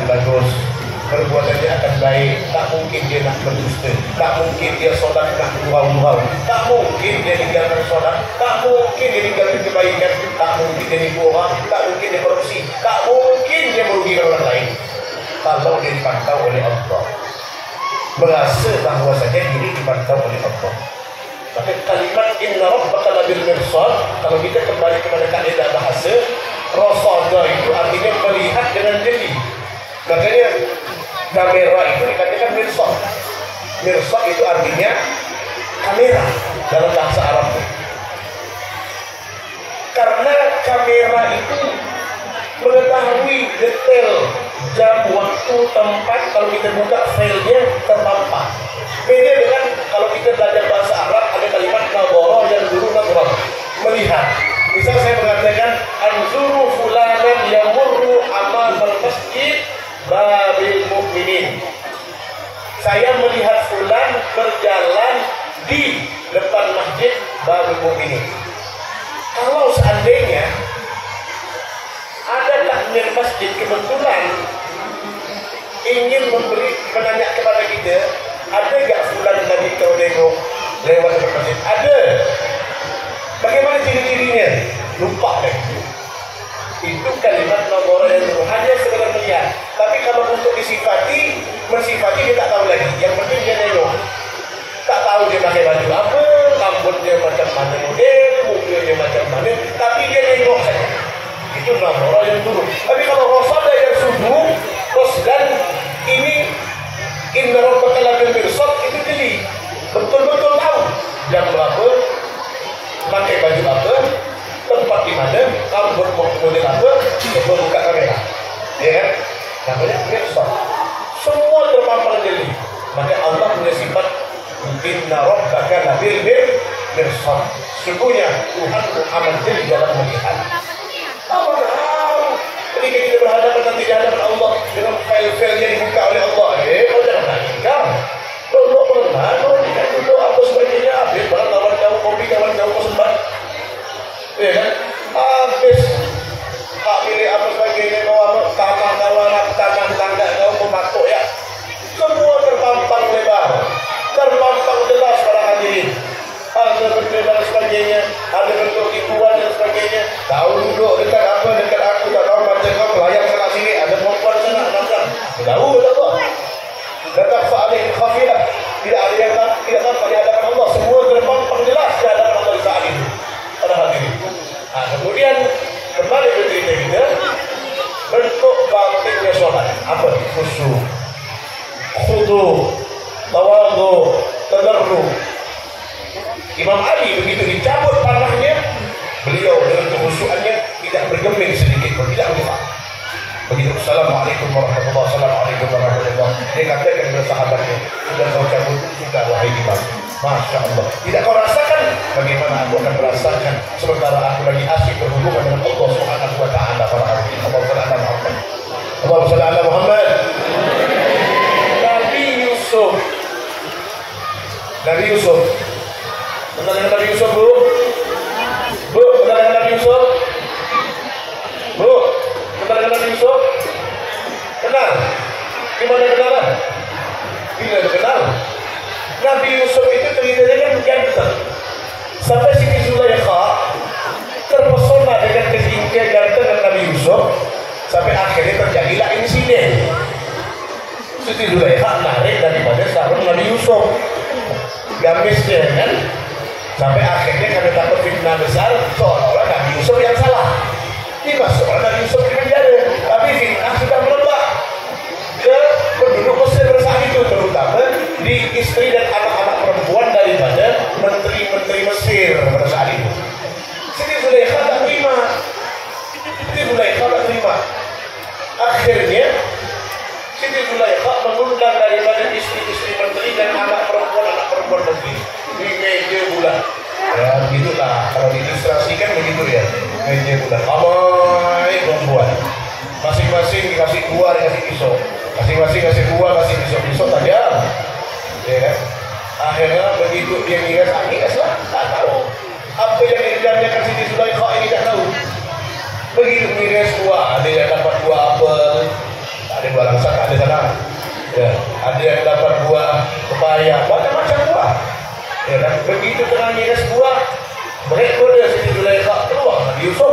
bagus, perbuatannya akan baik. Tak mungkin dia nak berdusta, tak mungkin dia solat nak gurau-gurau, tak mungkin dia tinggalkan solat, tak mungkin dia tinggalkan kebaikan, tak mungkin dia nipu orang, tak mungkin dia korupsi, tak mungkin dia merugikan orang lain. Kalau dia dipantau oleh Allah, merasa bahawa saja diri dipantau oleh Allah. Maka kalimat inna rabbaka labil mirsad, kalau kita kembali kepada kaidah bahasa, rasada itu artinya melihat dengan jeli. Makanya kamera itu dikatakan mirsad. Mirsad itu artinya kamera dalam bahasa Arab. Karena kamera itu mengetahui detail jam, waktu, tempat. Kalau kita buka filenya terpampang. Beda dengan kalau kita belajar bahasa Arab, ada kalimat nadhara yang dulu nadhara, melihat. Misal saya mengatakan anzuru fulanan yamurru amal masjid babil mukminin. Saya melihat fulan berjalan di depan masjid babil mukminin. Kalau seandainya ada takmir masjid kebetulan ingin memberi menanya kepada kita, ada enggak fulan tadi kau tengok lewat depan masjid? Ada. Bagaimana ciri-cirinya? Lupa deh. Itu kalimat nadhara yang dulu hanya sekedar melihat. Tapi kalau untuk disifati, mensifati dia tak tahu lagi. Yang penting dia nengok. Tak tahu dia pakai baju apa, rambut dia macam mana model, muka dia macam mana, tapi dia nengok saja. Itu nadhara yang dulu. Tapi kalau rasada yang subuh, terus dan ini inna rabbaka labil mirsad, itu jeli. Betul-betul tahu jam berapa, pakai baju apa, tempat di mana, rambut model apa, sebelum buka kamera. Ya kan? Namanya mirsad. Semua terpampang jeli. Maka Allah punya sifat inna rabbaka labil mirsad. Sungguhnya Tuhan amat jeli dalam melihat. Apa tahu ketika kita berhadapan nanti di hadapan Allah dengan file-file yang dibuka oleh Allah, eh, kau jangan nangkap. Kau tak pernah, kau tidak duduk apa sebagainya, habis barang kawan kau, kopi kawan kau, kau sempat. Ya kan? Habis hak milik apa sebagainya, kau apa, tanah kawan, tanah tangga kau, kau makuk ya. Semua terpampang lebar, terpampang jelas pada hadirin. Ada bentuk dan sebagainya, ada bentuk tipuan dan sebagainya. Tahu duduk dekat apa, dekat aku, tak tahu macam kau melayang sana sini, ada perempuan sana, macam tahu tak apa. Dekat fa'alih khafilah, tidak ada yang tak, tidak tampak di hadapan Allah. Semua terpampang jelas di hadapan Allah di saat itu. Pada hadirin. Nah, kemudian kembali ke cerita kita, bentuk bangkitnya sholat apa? Khusyuk, khudu, tawadhu, tadarru. Imam Ali begitu dicabut panahnya, beliau dengan kekhusyukannya tidak bergeming sedikit pun, tidak lupa. Begitu Assalamualaikum warahmatullahi wabarakatuh, Assalamualaikum warahmatullahi wabarakatuh. Dia katakan kepada sahabatnya, sudah kau cabut, sudah wahai imam. Masya Allah. Tidak kau rasakan bagaimana aku akan merasakan sementara aku lagi asyik berhubungan dengan Allah Subhanahu wa taala pada hari ini. Allahumma shalli ala Muhammad. Allahumma shalli ala Muhammad. Nabi Yusuf. Nabi Yusuf. Kenal dengan Nabi Yusuf, Bu? Bu, kenal dengan Nabi Yusuf? Bu, kenal dengan Nabi Yusuf? Kenal? Gimana kenalan? Bila kenal? Nabi Yusuf itu ceritanya kan ganteng. Sampai Siti Zulaikha terpesona dengan ketinggian ganteng Nabi Yusuf. Sampai akhirnya terjadilah insiden. Siti Zulaikha narik daripada sarung Nabi Yusuf. Gamisnya kan? Sampai akhirnya karena takut fitnah besar, seolah-olah Nabi Yusuf yang salah. Dimasukkan Nabi Yusuf di penjara, tapi fitnah sudah merebak ke penduduk Mesir saat itu, terutama di istri dan anak-anak perempuan daripada menteri-menteri Mesir pada saat itu. Siti Zulaikha tak terima. Siti Zulaikha tak terima. Akhirnya Siti Zulaikha mengundang daripada istri-istri menteri dan anak perempuan-anak perempuan menteri di meja bulan. Ya begitulah, kalau diilustrasikan begitu ya, meja bulan. Ramai perempuan, masing-masing dikasih buah, dikasih pisau, masing-masing kasih buah, kasih pisau-pisau tajam. Ya kan? Akhirnya begitu dia miras, ah, miras lah, tak tahu apa yang dikerjakan Siti Zulaikha ini, tak tahu. Begitu miras buah, dia dapat buah apel, tak Ada buah langsa, ada sana. Ya, ada yang dapat buah pepaya, macam-macam buah. Ya kan? Begitu kena minus buah, mereka dia Siti Zulaikha keluar Nabi Yusuf.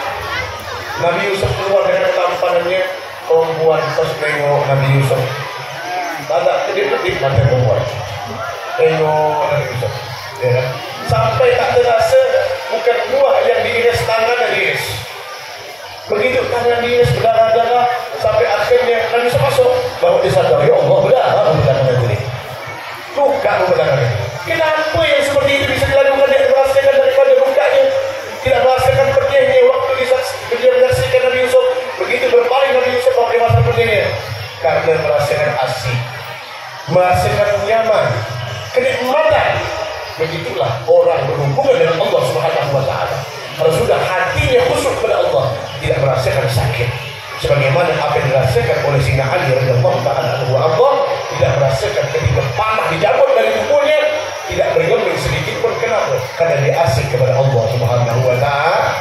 Nabi Yusuf keluar dengan tampanannya, perempuan pas tengok Nabi Yusuf. Tak ada kedip-kedip macam perempuan. Tengok Nabi Yusuf. Ya kan? Sampai tak terasa bukan buah yang diiris tangan dan diiris. Begitu tangan diiris berdarah-darah sampai akhirnya Nabi Yusuf masuk, baru dia sadar, ya Allah berdarah berdarah ini. Luka berdarah. Kenapa yang seperti itu bisa dilakukan dan merasakan daripada lukanya, tidak merasakan pedihnya waktu dia menyaksikan Nabi Yusuf? Begitu berpaling Nabi Yusuf waktu dia masa pedihnya, karena merasakan asik, merasakan nyaman, kenikmatan. Begitulah orang berhubungan dengan Allah Subhanahu wa taala. Kalau sudah hatinya khusyuk kepada Allah, tidak merasakan sakit. Sebagaimana apa yang dirasakan oleh Sayyidina Ali radhiyallahu taala anhu Allah, tidak merasakan ketika panah dicabut dari tubuhnya, tidak bergeming sedikit pun. Kenapa? Karena dia asik kepada Allah Subhanahu wa taala.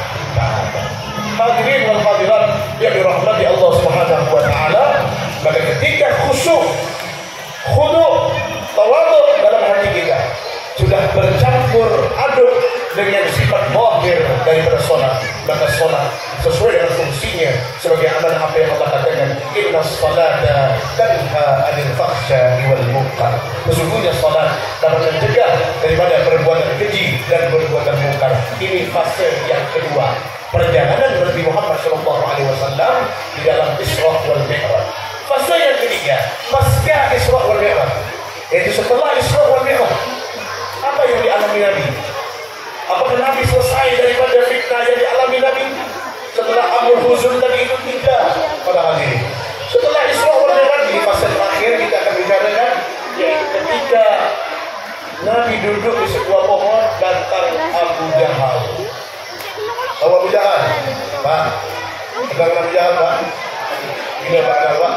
Hadirin wal hadirat yang dirahmati Allah Subhanahu wa taala, maka ketika khusyuk, khudu', tawadhu dalam hati kita sudah bercampur aduk dengan sifat zahir daripada solat, maka solat sesuai dengan fungsinya sebagai amal apa yang Allah katakan, inna salata tanha anil fahsya'i wal munkar. Sesungguhnya salat dapat mencegah daripada perbuatan keji dan perbuatan munkar. Ini fase yang kedua perjalanan Nabi Muhammad shallallahu alaihi wasallam di dalam Isra wal Mi'raj. Fase yang ketiga pasca Isra wal Mi'raj, yaitu setelah Isra wal Mi'raj. Apa yang dialami Nabi? Apakah Nabi selesai daripada fitnah yang dialami Nabi setelah Amul Huzun tadi itu? Tidak. Pada hari ini, setelah Isra wal Mi'raj, di fase terakhir kita akan bicarakan ketika Nabi duduk di sebuah pohon, datang Abu Jahal. Tahu Abu Jahal? Pak, pegang Abu Jahal, Pak. Ini Pak Pak.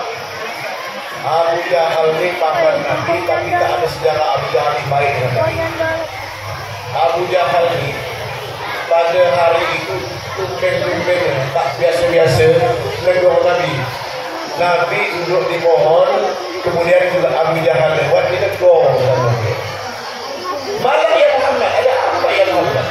Abu Jahal ini paman Nabi, tapi tak ada sejarah Abu Jahal ini baik dengan Nabi. Abu Jahal ini pada hari itu tumben-tumben, tak biasa-biasa menegur Nabi. Nabi duduk di pohon, kemudian juga Abu Jahal lewat, dia tegur Nabi. Malah ya Muhammad, ada apa ya Muhammad?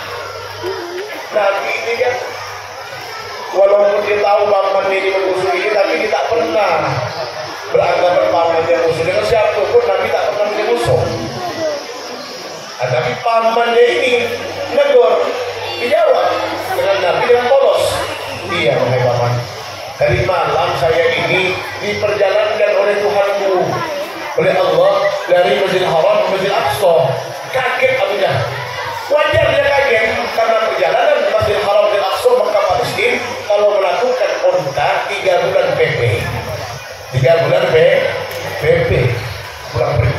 Nabi ini kan, walaupun dia tahu paman ini memusuhi, tapi dia tak pernah beranggapan paman dia musuh. Dengan siapa pun Nabi tak pernah menjadi musuh. Nah, tapi pamannya ini menegur, dijawab dengan Nabi dengan polos. Iya, wahai paman, dari malam saya ini diperjalankan oleh Tuhanku, oleh Allah, dari Masjidil Haram ke Masjidil Aqsa. Kaget Abu Jahal. Wajar dia kaget karena perjalanan di Masjidil Haram dan Aqsa Mekah Palestina kalau melakukan unta tiga bulan P P. Tiga bulan P P pulang pergi.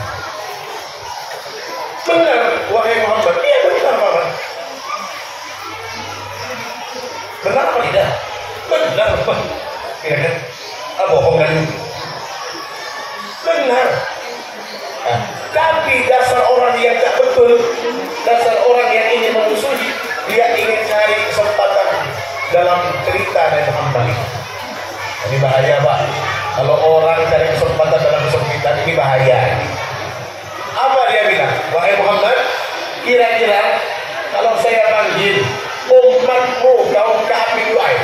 Benar, wahai Muhammad. Iya benar, paman. Benar apa tidak? Benar, Pak. Iya kan? Ah, bohong kan? Benar. Nah, tapi dasar orang yang tak betul, dasar orang yang ingin memusuhi, dia ingin cari kesempatan dalam cerita dari Muhammad. Ini bahaya, Pak. Kalau orang cari kesempatan dalam kesempitan, ini bahaya. Apa dia bilang? Wahai Muhammad, kira-kira kalau saya panggil umatmu kaum kafir Lu'ay,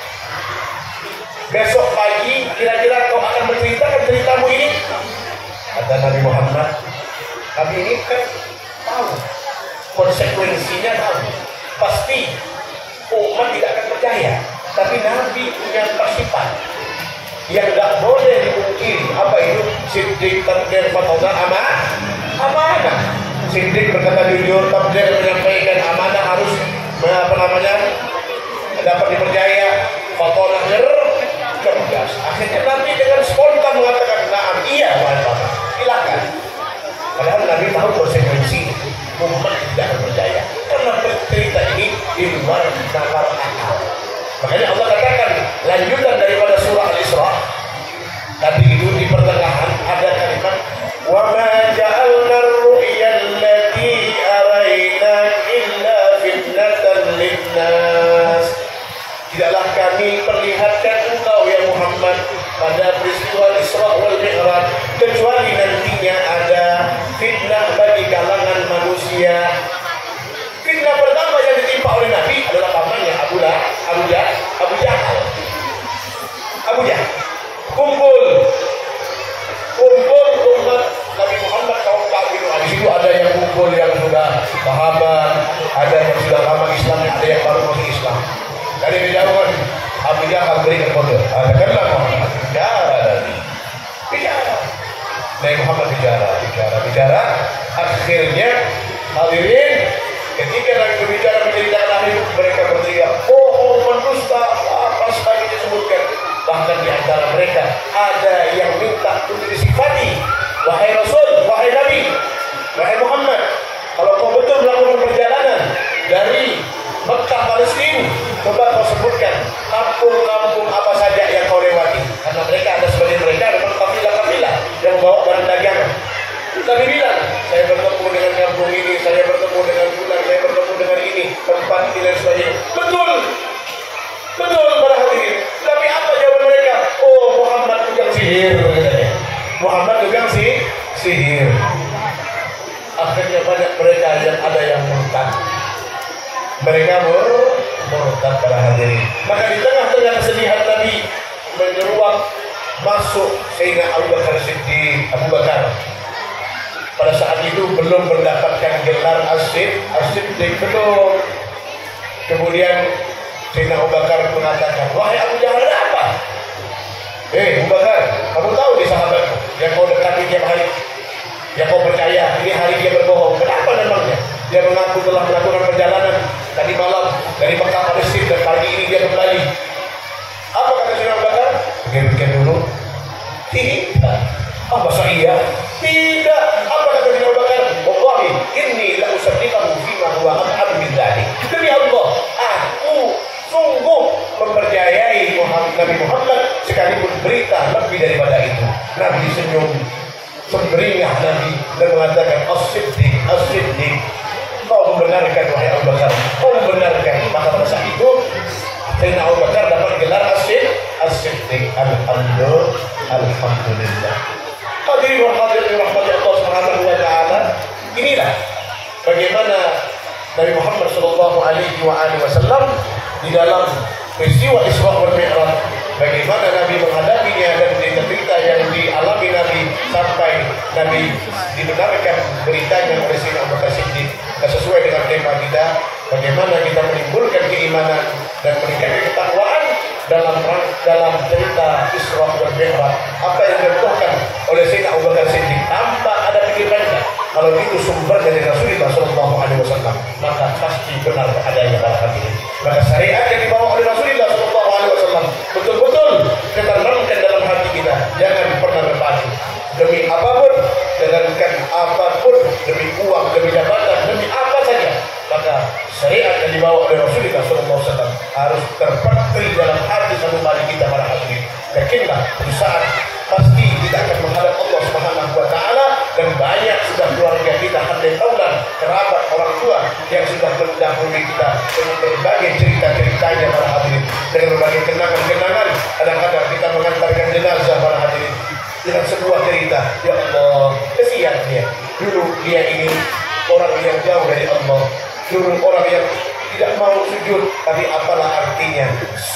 besok pagi kira-kira kau akan menceritakan ceritamu ini? Kata Nabi Muhammad, Nabi ini kan tahu konsekuensinya, tahu pasti umat tidak akan percaya. Tapi Nabi punya sifat yang tidak boleh dipungkiri. Apa itu? Siddiq, tabligh, fatwa, amanah. Amanah. Siddiq berkata jujur, tabligh menyampaikan amanah, harus apa namanya dapat dipercaya, fatwa cerdas. Akhirnya Nabi dengan spontan mengatakan, "Na'am, iya, wahai Bapak, silakan." Padahal Nabi tahu konsekuensi, umat tidak akan percaya karena cerita ini di luar nalar akal. Makanya Allah katakan lanjutan daripada surah Al-Isra tadi itu, di pertengahan ada kalimat wa ma ja'alna ar-ru'ya allati arayna illa fitnatan lin-nas. Tidaklah kami perlihatkan pada peristiwa Isra wal Mi'raj, kecuali nantinya ada fitnah bagi kalangan manusia. Fitnah pertama yang ditimpa oleh Nabi adalah pamannya Abu Lahab, Abu Jahal, Abu Jahal. Abu Jahal kumpul kumpul umat Nabi Muhammad kaum kafir. Di situ ada yang kumpul yang sudah sahabat, ada yang sudah lama Islamnya, ada yang baru masuk Islam. Dari dijauhkan Abu Jahal berikan kode, katakanlah Muhammad bicara, bicara. Nabi Muhammad bicara, bicara, bicara. Akhirnya hadirin, ketika Nabi berbicara menceritakan ahli mereka berteriak, bohong, pendusta, apa saja disebutkan. Bahkan di antara mereka ada yang minta untuk disifati, wahai Rasul, wahai Nabi, wahai Muhammad, kalau kau betul melakukan perjalanan dari Mekah Palestina, coba kau sebutkan kampung-kampung apa saja yang kau lewati. Karena mereka ada sebagian mereka memang kafilah-kafilah yang bawa barang dagangan. Nabi bilang, saya bertemu dengan kampung ini, saya bertemu dengan bulan, saya bertemu dengan ini, tempat ini dan sebagainya. Betul, betul para hadirin. Tapi apa jawaban mereka? Oh, Muhammad tukang sihir, katanya. Muhammad tukang si sihir. Akhirnya banyak mereka yang ada yang murtad. Mereka murtad para hadirin. Maka di tengah-tengah kesedihan Nabi menyeruak masuk Sayyidina Abu Bakar Siddiq. Abu Bakar pada saat itu belum mendapatkan gelar As-Siddiq, As-Siddiq belum. Kemudian Sayyidina Abu Bakar mengatakan, wahai Abu Jahal, ada apa? Eh, Abu Bakar, kamu tahu di sahabatmu yang kau dekati tiap hari, yang kau percaya, ini hari dia berbohong. Kenapa namanya? Dia mengaku telah melakukan perjalanan tadi malam dari Mekah Palestina dan pagi ini dia kembali. Apa kata Sayyidina Abu Bakar? Pikir-pikir dulu. Tidak. Apa masa iya? Tidak. Apa kata Sayyidina Abu Bakar? Wallahi, inni la usaddiqahu fima huwa ab'ad min dzalik. Demi Allah, aku sungguh mempercayai Muhammad, Nabi Muhammad sekalipun berita lebih daripada itu. Nabi senyum, sumringah Nabi dan mengatakan, As-Siddiq, As-Siddiq, kau membenarkan wahai Abu Bakar, kau membenarkan. Maka pada saat itu Sayyidina Abu Bakar dapat gelar As-Siddiq, As-Siddiq. Alhamdulillah, Alhamdulillah. Hadirin wa hadirin rahmati Allah Subhanahu wa taala. Inilah bagaimana Nabi Muhammad sallallahu alaihi wa alihi wasallam di dalam peristiwa Isra wal Mi'raj, bagaimana Nabi menghadapinya dan cerita yang dialami Nabi sampai Nabi dibenarkan beritanya oleh Sayyidina Abu Bakar Siddiq. Sesuai dengan tema kita, bagaimana kita menimbulkan keimanan dan meningkatkan ketakwaan dalam dalam cerita Isra wal Mi'raj. Apa yang dilakukan oleh Sayyidina Abu Bakar Siddiq tanpa ada pikirannya, kalau itu sumber dari Rasulullah Shallallahu Alaihi Wasallam, maka pasti benar adanya para hadirin. Maka syariat yang dibawa oleh Rasulullah Shallallahu Alaihi Wasallam betul-betul kita tanamkan dalam hati kita, jangan pernah berpaling demi apapun, dengarkan apapun, demi uang, demi jabatan, demi apa saja. Maka syariat yang dibawa oleh Rasulullah Shallallahu Alaihi Wasallam harus terpatri dalam hati satu kali kita para hadirin. Yakinlah suatu saat pasti kita akan menghadap Allah Subhanahu wa taala, dan banyak sudah keluarga kita, handai taulan, kerabat, orang tua yang sudah mendahului kita dengan berbagai cerita-ceritanya para hadirin, dengan berbagai kenangan-kenangan. Kadang-kadang kita mengantarkan jenazah para hadirin dengan sebuah cerita, ya Allah, kesian dia. Dulu dia ini orang yang jauh dari Allah, dulu orang yang tidak mau sujud, tapi apalah artinya?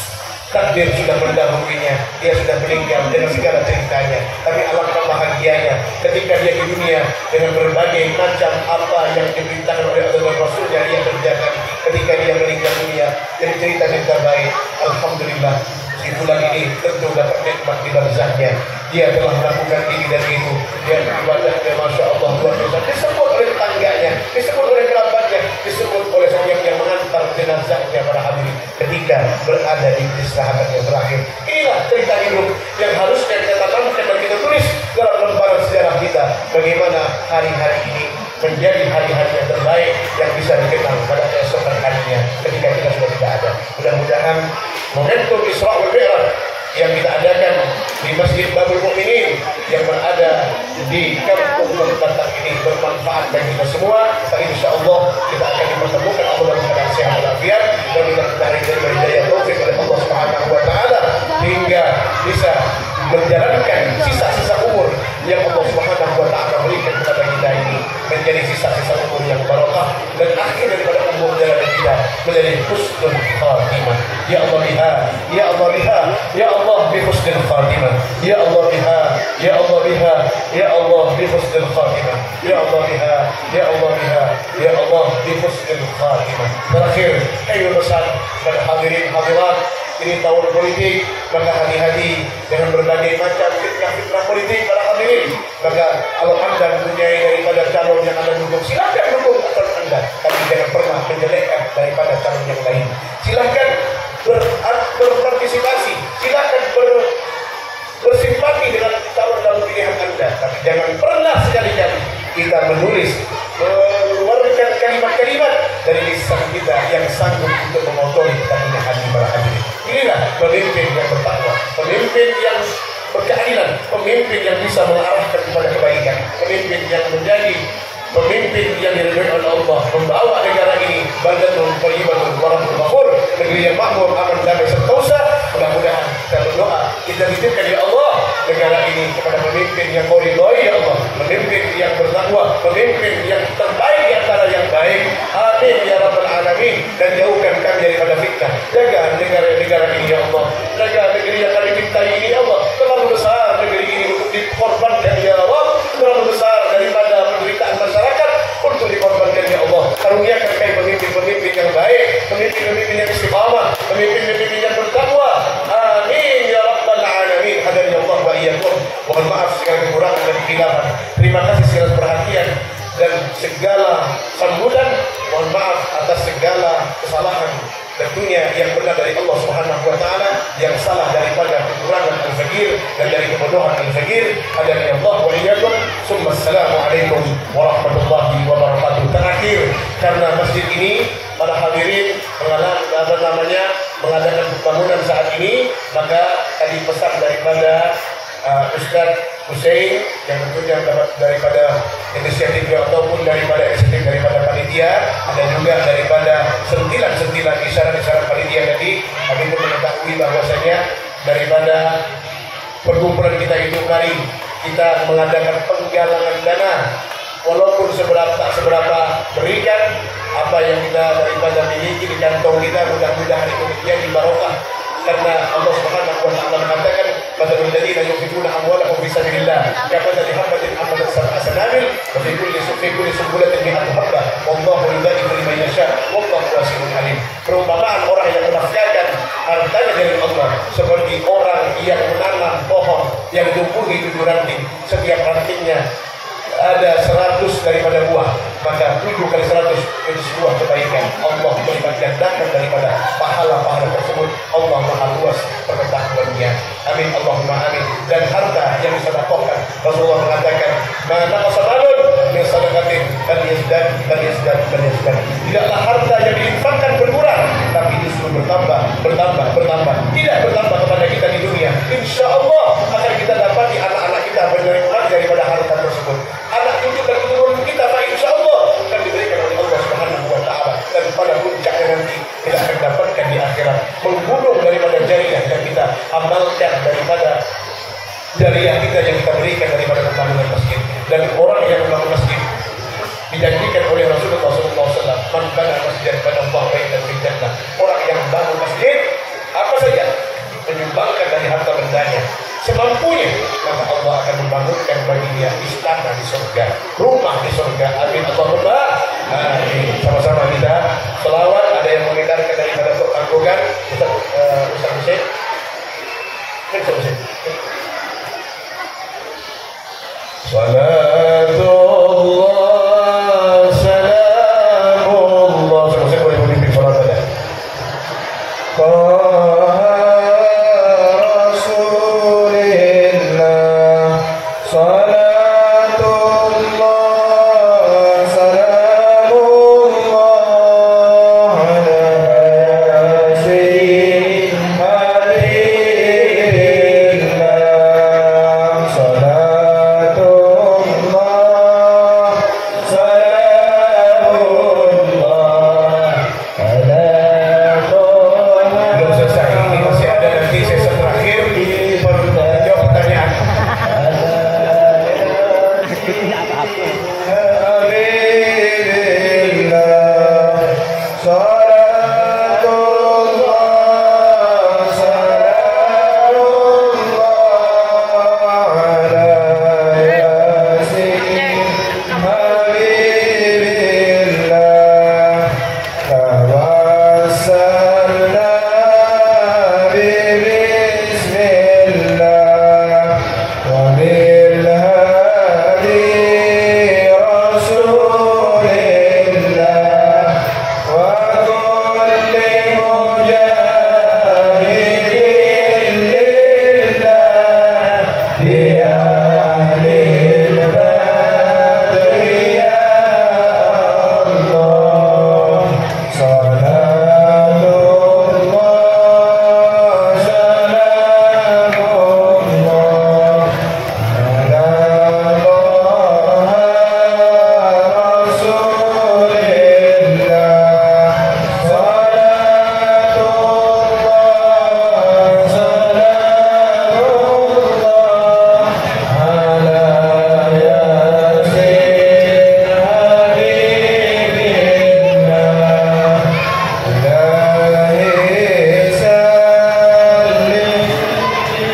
Takdir sudah mendahulunya, dia sudah meninggal dengan segala ceritanya. Tapi alangkah bahagianya ketika dia di dunia dengan berbagai macam apa yang diberitakan oleh Allah dan Rasulnya dia kerjakan. Ketika dia meninggal dunia, jadi cerita-cerita baik. Alhamdulillah, si bulan ini tentu dapat nikmat di barzahnya. Dia telah melakukan ini dan itu. Dia ibadahnya Masya Allah luar biasa. Disebut oleh tetangganya, disebut oleh kerabatnya, disebut oleh orang yang mengantar jenazahnya para hadirin ketika berada di istirahat yang terakhir. Inilah cerita hidup yang harusnya kita tanamkan dan kita tulis dalam lembaran sejarah kita. Bagaimana hari-hari ini menjadi hari-hari yang terbaik yang bisa dikenang pada keesokan harinya ketika kita sudah tidak ada. Mudah-mudahan momentum Isra wal Mi'raj yang kita adakan di Masjid Babul Mukminin yang berada di kampung Batak ini bermanfaat bagi kita semua. Dan insya Allah kita akan dipertemukan Allah dalam keadaan sehat walafiat, dan kita diberi hidayah taufik oleh Allah Subhanahu wa taala hingga bisa menjalankan sisa-sisa umur yang Allah Subhanahu wa taala berikan kepada kita ini menjadi sisa-sisa umur yang barokah, dan akhir daripada umur jalan kita menjadi husnul khatimah. Ya Allah biha, ya Allah biha, ya Allah bi husnul khatimah. Ya Allah biha, ya Allah biha, ya Allah bi husnul khatimah. Ya Allah biha, ya Allah biha, ya Allah bi husnul khatimah. Terakhir, ayo pesan kepada hadirin hadirat, ini tahun politik, maka hati-hati dengan berbagai macam fitnah-fitnah politik para hadirin. Maka kalau anda mempunyai daripada calon yang anda dukung, silakan dukung calon anda, tapi jangan pernah menjelekkan daripada calon yang lain. Silakan ber, berpartisipasi, silakan ber, bersimpati dengan calon dalam pilihan anda, tapi jangan pernah sekali-kali kita menulis, mengeluarkan kalimat-kalimat dari lisan kita yang sanggup untuk mengotori tadinya hati para hadirin. Inilah pemimpin yang bertakwa, pemimpin yang berkeadilan, pemimpin yang bisa mengarahkan kepada kebaikan, pemimpin yang menjadi pemimpin yang diridhoi oleh Allah, membawa negara ini baldatun thayyibatun wa rabbun ghafur, negeri yang makmur, aman, damai, sentosa. Mudah-mudahan kita berdoa, kita titipkan ya Allah negara ini kepada pemimpin yang kau ridhoi ya Allah, pemimpin yang bertakwa, pemimpin yang terbaik di antara yang baik. Amin ya rabbal alamin. Dan jauhkan kami daripada fitnah. Jaga negara-negara ini ya Allah, jaga negeri yang kami cintai ini ya Allah. Terlalu besar negeri ini untuk dikorbankan ya Allah, terlalu besar daripada penderitaan masyarakat untuk dikorbankan ya Allah. Karuniakan kami pemimpin-pemimpin yang baik, pemimpin-pemimpin yang istiqamah, pemimpin-pemimpin yang bertakwa. Amin ya rabbal alamin. Hadani Allah wa iyyakum. Mohon maaf segala kekurangan dan kekhilafan. Terima kasih segala perhatian dan segala sambutan. Mohon maaf atas segala kesalahan. Tentunya yang benar dari Allah Subhanahu wa taala, yang salah daripada kekurangan al-fakir dan dari kebodohan al-fakir. Hadani Allah wa iyyakum. Summa assalamualaikum warahmatullahi wabarakatuh. Terakhir, karena masjid ini para hadirin mengalami apa namanya mengadakan pembangunan saat ini, maka tadi pesan daripada uh, Ustaz Hussein yang tentunya dapat daripada inisiatif ataupun daripada inisiatif daripada panitia, ada juga daripada sentilan-sentilan isyarat-isyarat panitia tadi. Kami pun mengetahui bahwasanya daripada perkumpulan kita itu mari kita mengadakan penggalangan dana, walaupun seberapa tak seberapa berikan apa yang kita daripada miliki di kantong kita, mudah-mudahan itu menjadi barokah. Karena Allah Subhanahu wa taala mengatakan, "Matalul ladzina yunfiquna amwalahum fi sabilillah kamathali habatin anbatat sab'a sanabil wa fi kulli fi kulli sunbulatin mi'atu habbah wallahu yudha'ifu liman yasha wallahu wasi'un alim." Perumpamaan orang yang menafkahkan hartanya dari Allah seperti orang yang menanam pohon yang tumbuhi tujuh ranting, setiap rantingnya ada seratus daripada buah, maka tujuh kali seratus itu sebuah kebaikan. Allah melipat gandakan daripada pahala-pahala tersebut. Allah maha luas pengetahuannya. Amin Allahumma amin. Dan harta yang disedekahkan, Rasulullah mengatakan, "Mana qasamalun min sadaqatin bal yazdad bal yazdad bal yazdad." Tidaklah harta yang diinfakkan berkurang, tapi justru bertambah, bertambah, bertambah. Tidak bertambah kepada kita di dunia. Insya Allah akan kita dapati anak-anak kita menerima daripada harta tersebut. Anak cucu dan keturunan kita, Pak, insya Allah akan diberikan oleh Allah Subhanahu wa taala, dan pada puncaknya nanti kita akan dapatkan di akhirat menggunung daripada jariah yang kita amalkan, daripada jariah kita yang kita berikan daripada pembangunan masjid. Dan orang yang membangun masjid dijanjikan oleh Rasulullah shallallahu alaihi wasallam, "Man bana masjidan bana Allah baitan fil jannah." Orang yang bangun masjid apa saja menyumbangkan dari harta bendanya semampunya, maka Allah akan membangunkan bagi dia istana di surga, rumah di surga. Amin Allahumma amin. Sama-sama kita selawat. Ada yang mengedarkan daripada tanggungan Ustaz uh, Ustaz Hussein. Ustaz Hussein. Salatullah salamullah. Ustaz Hussein boleh memimpin salat saja. Salatullah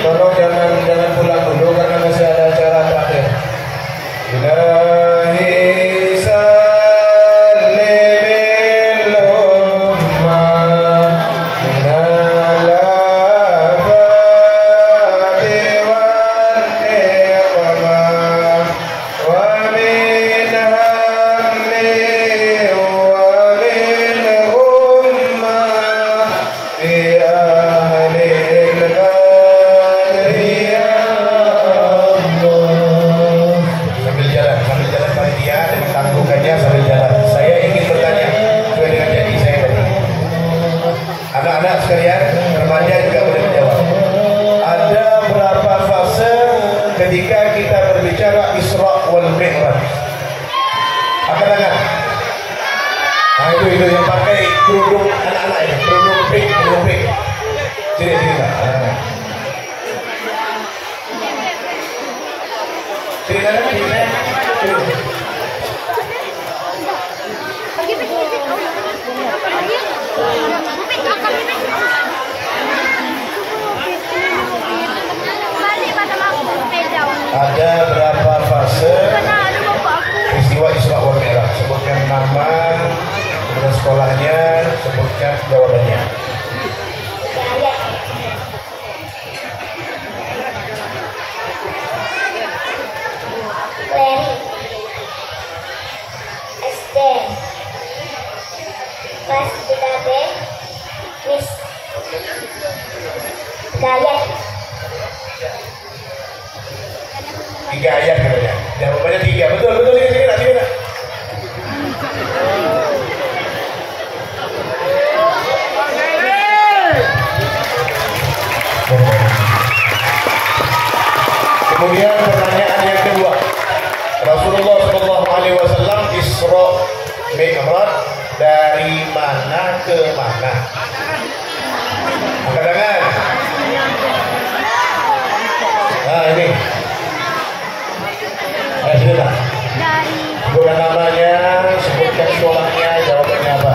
Tolong jangan jangan pulang dulu karena masih ada acara terakhir. Ilahi sallimil ummah minal afati wal iqamah wa min hammi wa min ummah fi ahlil badri ya Allah. Sambil jalan, sambil jalan panitia dengan tanggungannya sambil jalan. Saya ingin bertanya sesuai dengan janji saya tadi. Anak-anak sekalian, remaja juga boleh menjawab. Ada berapa fase ketika kita berbicara Isra wal Mi'raj? Angkat tangan. Nah itu itu yang pakai kerudung anak-anak ya, kerudung pink, kerudung pink. Sini sini Pak. Ah. Sini kanan, sini kanan. Sini. Ada berapa fase peristiwa Isra wal Mi'raj? Sebutkan nama, kemudian sekolahnya, sebutkan jawabannya. Leri S D kelas tiga B Miss Gayat Tiga ayat katanya. Jawabannya tiga. Betul, betul. Sini, sini, sini, sini. Kemudian pertanyaan yang kedua. Rasulullah shallallahu alaihi wasallam Isra Mi'raj dari mana ke mana? Angkat tangan. Nah ini. Ayo sudah. Sebutkan namanya, sebutkan sekolahnya, jawabannya apa?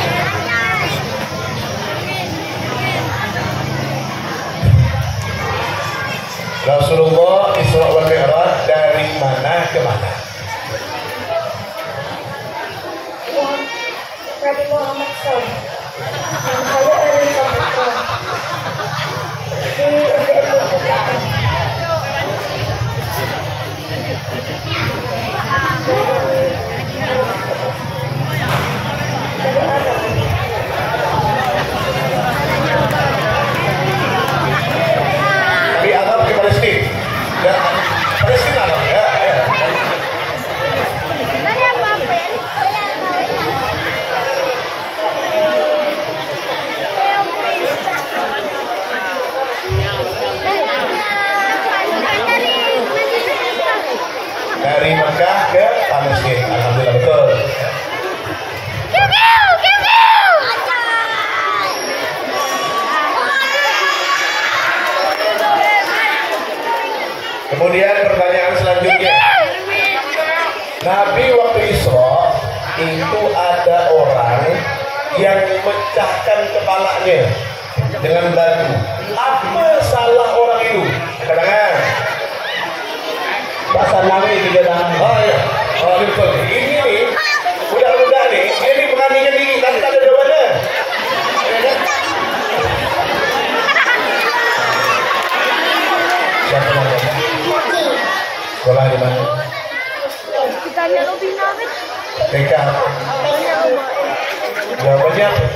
Rasulullah Isra wal Mi'raj dari mana ke mana? Nabi Muhammad shallallahu alaihi wasallam. Saya dari Jakarta. Di U B S Jakarta. Di Arab ke Palestina. Ya, Palestina Arab ya. Ya. Dari Mekah ke Palestina. Alhamdulillah betul. Kemudian pertanyaan selanjutnya. Nabi waktu Isra itu ada orang yang memecahkan kepalanya dengan batu. Apa salah orang itu? Tangan. Pasal Nabi tiga tangan. Oh iya. Oh betul. Ini nih budak-budak nih, dia nih beraninya tinggi, tapi tak ada jawabannya. Siapa namanya? Sekolah di mana? Tanya lebih nabi. T K. Jawabannya apa?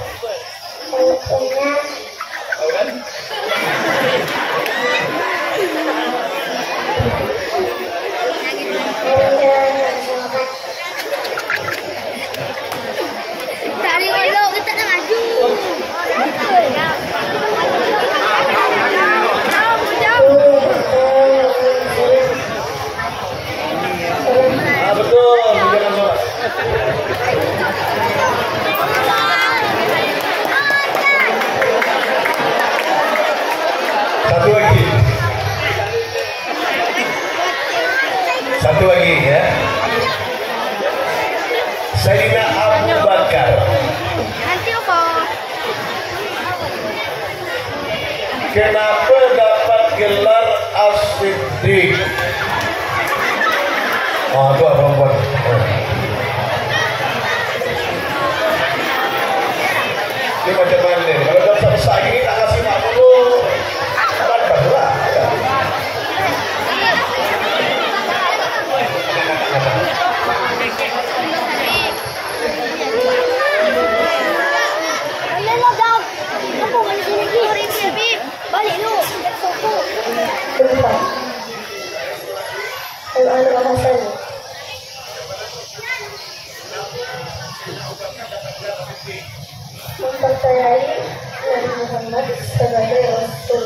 Tadi dulu kita nak maju. Ah betul, jangan salah. Satu lagi. Satu lagi ya. Sayyidina Abu Bakar. Nanti apa? Kenapa dapat gelar As-Siddiq. Oh, itu apa buat? Ini macam mana ni? Kalau dah besar gini tak kasih mak dulu. Bagus lah. Balik lu. Berapa? Kalau ada bahasan. Mempercayai Nabi Muhammad sebagai Rasul.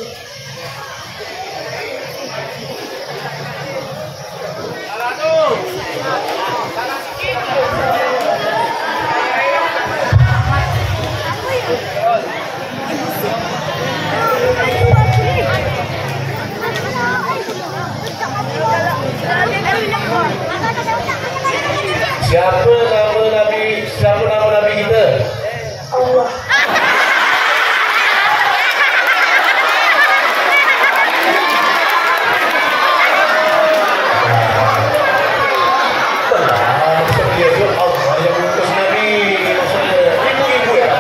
Siapa nama Nabi? Siapa nama Nabi kita? Allah. Dia tu Allah yang mengutus Nabi. Maksudnya ibu-ibu ya.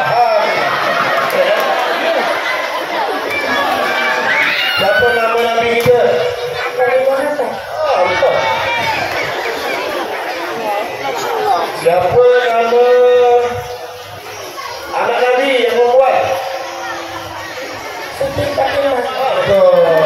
Siapa nama Nabi kita? Nabi Muhammad. Ah, betul. Siapa nama anak Nabi yang perempuan? Siti Fatimah. Ah, betul.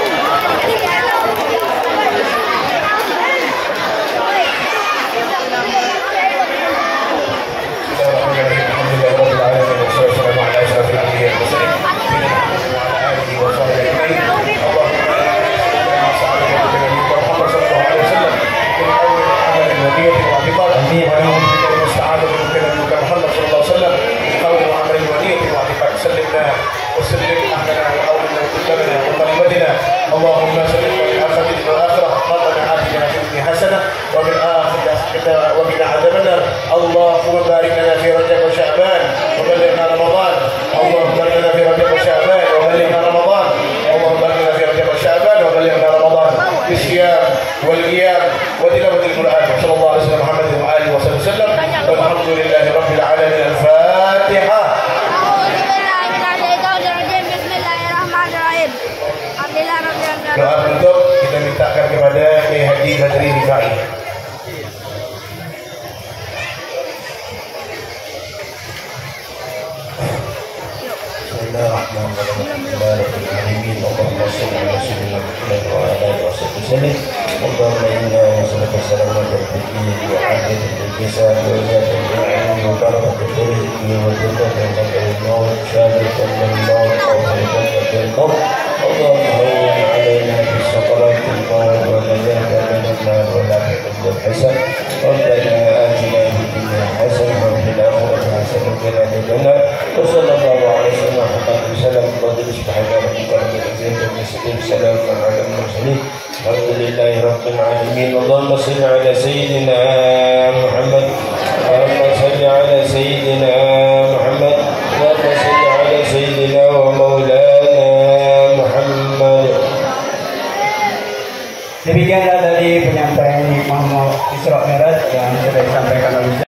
اللهم صل على آخرتنا والآخرة ربنا آتنا في الدنيا حسنة وفي الآخرة حسنة وقنا عذاب النار اللهم بارك لنا في رجب وشعبان وبلغنا رمضان اللهم بارك لنا في رجب وشعبان وبلغنا رمضان اللهم بارك لنا في رجب وشعبان وبلغنا رمضان بالصيام والقيام وتلاوة القرآن صلى الله عليه وسلم محمد وآله وصحبه وسلم والحمد لله رب العالمين الفاتحة. Doa penutup kita mintakan kepada Kiai Haji Badri Rifai. Bismillahirrahmanirrahim. Allahumma shalli ala sayyidina Muhammad wa ala alihi wasallam. Allahumma inna nas'aluka as-salama wal hifdha wa afiyatan fil jasad wa ziyadatan fil ilmi wa barakatan fil rizqi wa ziyadatan fil maut shahadatan lillah wa shahadatan fil maut. اللهم هون علينا في السقرات الموت ونجاة من النار ولا تحب الحسن ربنا آتنا في الدنيا حسنة وفي الآخرة حسنة وقنا عذاب النار وصلى الله على سيدنا محمد وسلم وقدر سبحانه ربك رب العزة عما يصفون سلام على المرسلين الحمد لله رب العالمين اللهم صل على سيدنا محمد اللهم صل على سيدنا